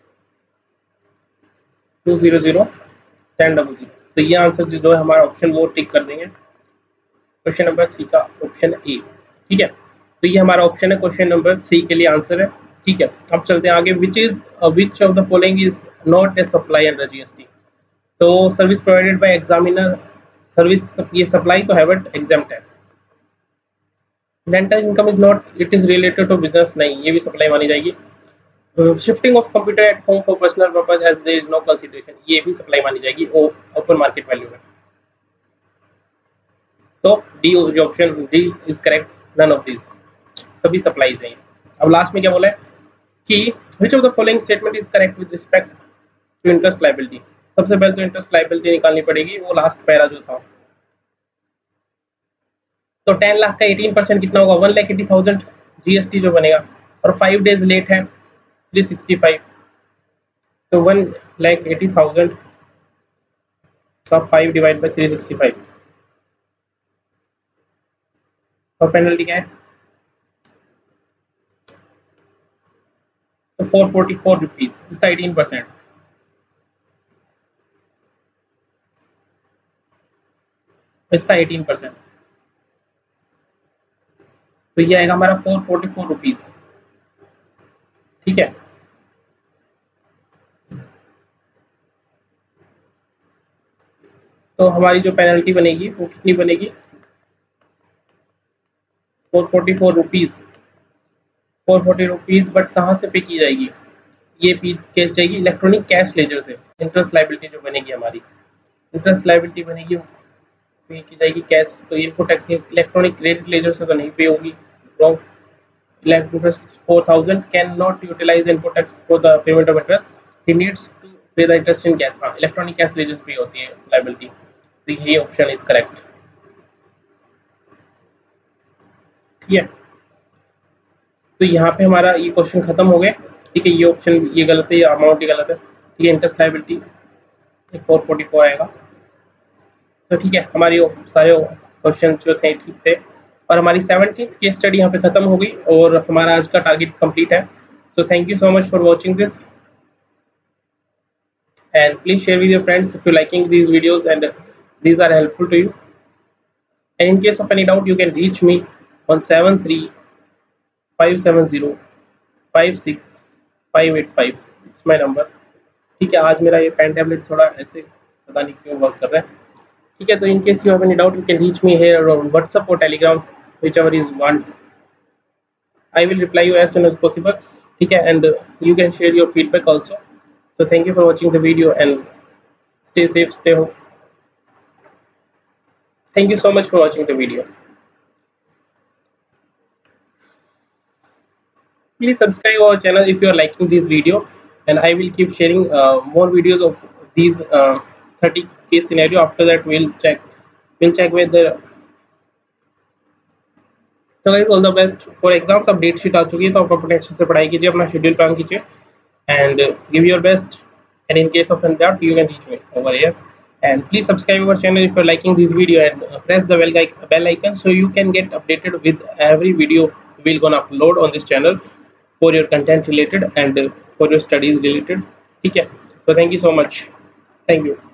two zero zero ten double zero. तो ये आंसर जो है हमारा ऑप्शन वो टिक कर देंगे, क्वेश्चन नंबर थ्री का ऑप्शन ए, ठीक है। तो ये हमारा ऑप्शन है क्वेश्चन नंबर थ्री के लिए आंसर है, ठीक है। अब चलते हैं आगे, which is which of the following is not a supply under GST. तो service provided by examiner, service ये सप्लाई तो है बट एग्जाम्प्ट है। Rental income is not, it is related to business, नहीं, ये भी सप्लाई मानी जाएगी। Shifting of computer at home for personal purpose as there is no consideration, ये भी सप्लाई मानी जाएगी ओपन मार्केट वैल्यू में। तो डी जो option D is correct, none of this, सभी सप्लाईज हैं। अब लास्ट में क्या बोला है कि which of the following statement is correct with respect to interest liability. सबसे पहले तो इंटरेस्ट लायबिलिटी निकालनी पड़ेगी, वो लास्ट पैरा जो था। तो टेन लाख का एटीन परसेंट कितना होगा, one lakh eighty thousand GST जो बनेगा, और फाइव डेज लेट है थ्री सिक्सटी फाइव, तो वन लाख एटी थाउजेंड का five divide by three sixty five, और पेनल्टी क्या है, तो फोर फोर्टी फोर रुपीज, इसका एटीन परसेंट, इसका एटीन परसेंट, तो ये आएगा हमारा फोर फोर्टी फोर रुपीज, ठीक है। तो हमारी जो पेनल्टी बनेगी वो कितनी बनेगी, four forty four rupees, four forty rupees, but कहाँ से पे की जाएगी, ये पे की जाएगी इलेक्ट्रॉनिक कैश लेजर से। इंटरेस्ट लायबिलिटी जो बनेगी हमारी, इंटरेस्ट लायबिलिटी बनेगी पे की जाएगी कैश, तो input tax electronic credit ledger से तो नहीं पे होगी, wrong. Interest four thousand cannot utilize the input tax for the payment of interest. He needs to pay the interest in cash. हाँ, इलेक्ट्रॉनिक कैश लेजर्स पे होती है liability, तो ये option is correct. ठीक है, तो यहाँ पे हमारा ये क्वेश्चन खत्म हो गया। ठीक है, ये ऑप्शन ये गलत है, ये अमाउंट ही गलत है। ठीक है, interest liability four forty four आएगा। तो ठीक है, हमारी सारे क्वेश्चन जो थे ठीक थे और हमारी सेवनटीन्थ केस स्टडी यहाँ पे खत्म हो गई और हमारा आज का टारगेट कंप्लीट है। So thank you so much for watching this and please share with your friends if you liking these videos and these are helpful to you. And in case of any doubt, you can reach me on seven three five seven zero five six five eight five. It's my number. ठीक है, आज मेरा ये pen tablet थोड़ा ऐसे पता नहीं क्यों वर्क कर रहा है। ठीक है, तो in case you have any doubt, you can reach me here on WhatsApp or Telegram, whichever is one. I will reply you as soon as possible. ठीक है, and you can share your feedback also. So thank you for watching the video and stay safe, stay home. Thank you so much for watching the video. Please subscribe our channel if you are liking this video, and I will keep sharing uh, more videos of these uh, thirty case scenario. After that, we'll check we'll check with the so guys, all the best for exams. अब date sheet आ चुकी है, तो आप अपने अच्छे से पढ़ाई कीजिए, अपना शेड्यूल प्लान कीजिए and uh, give your best. And in case of any doubt, you can reach me over here. And please subscribe our channel if you're liking this video, and uh, press the bell, bell icon so you can get updated with every video we're gonna upload on this channel for your content related and uh, for your studies related. Okay, so thank you so much. Thank you.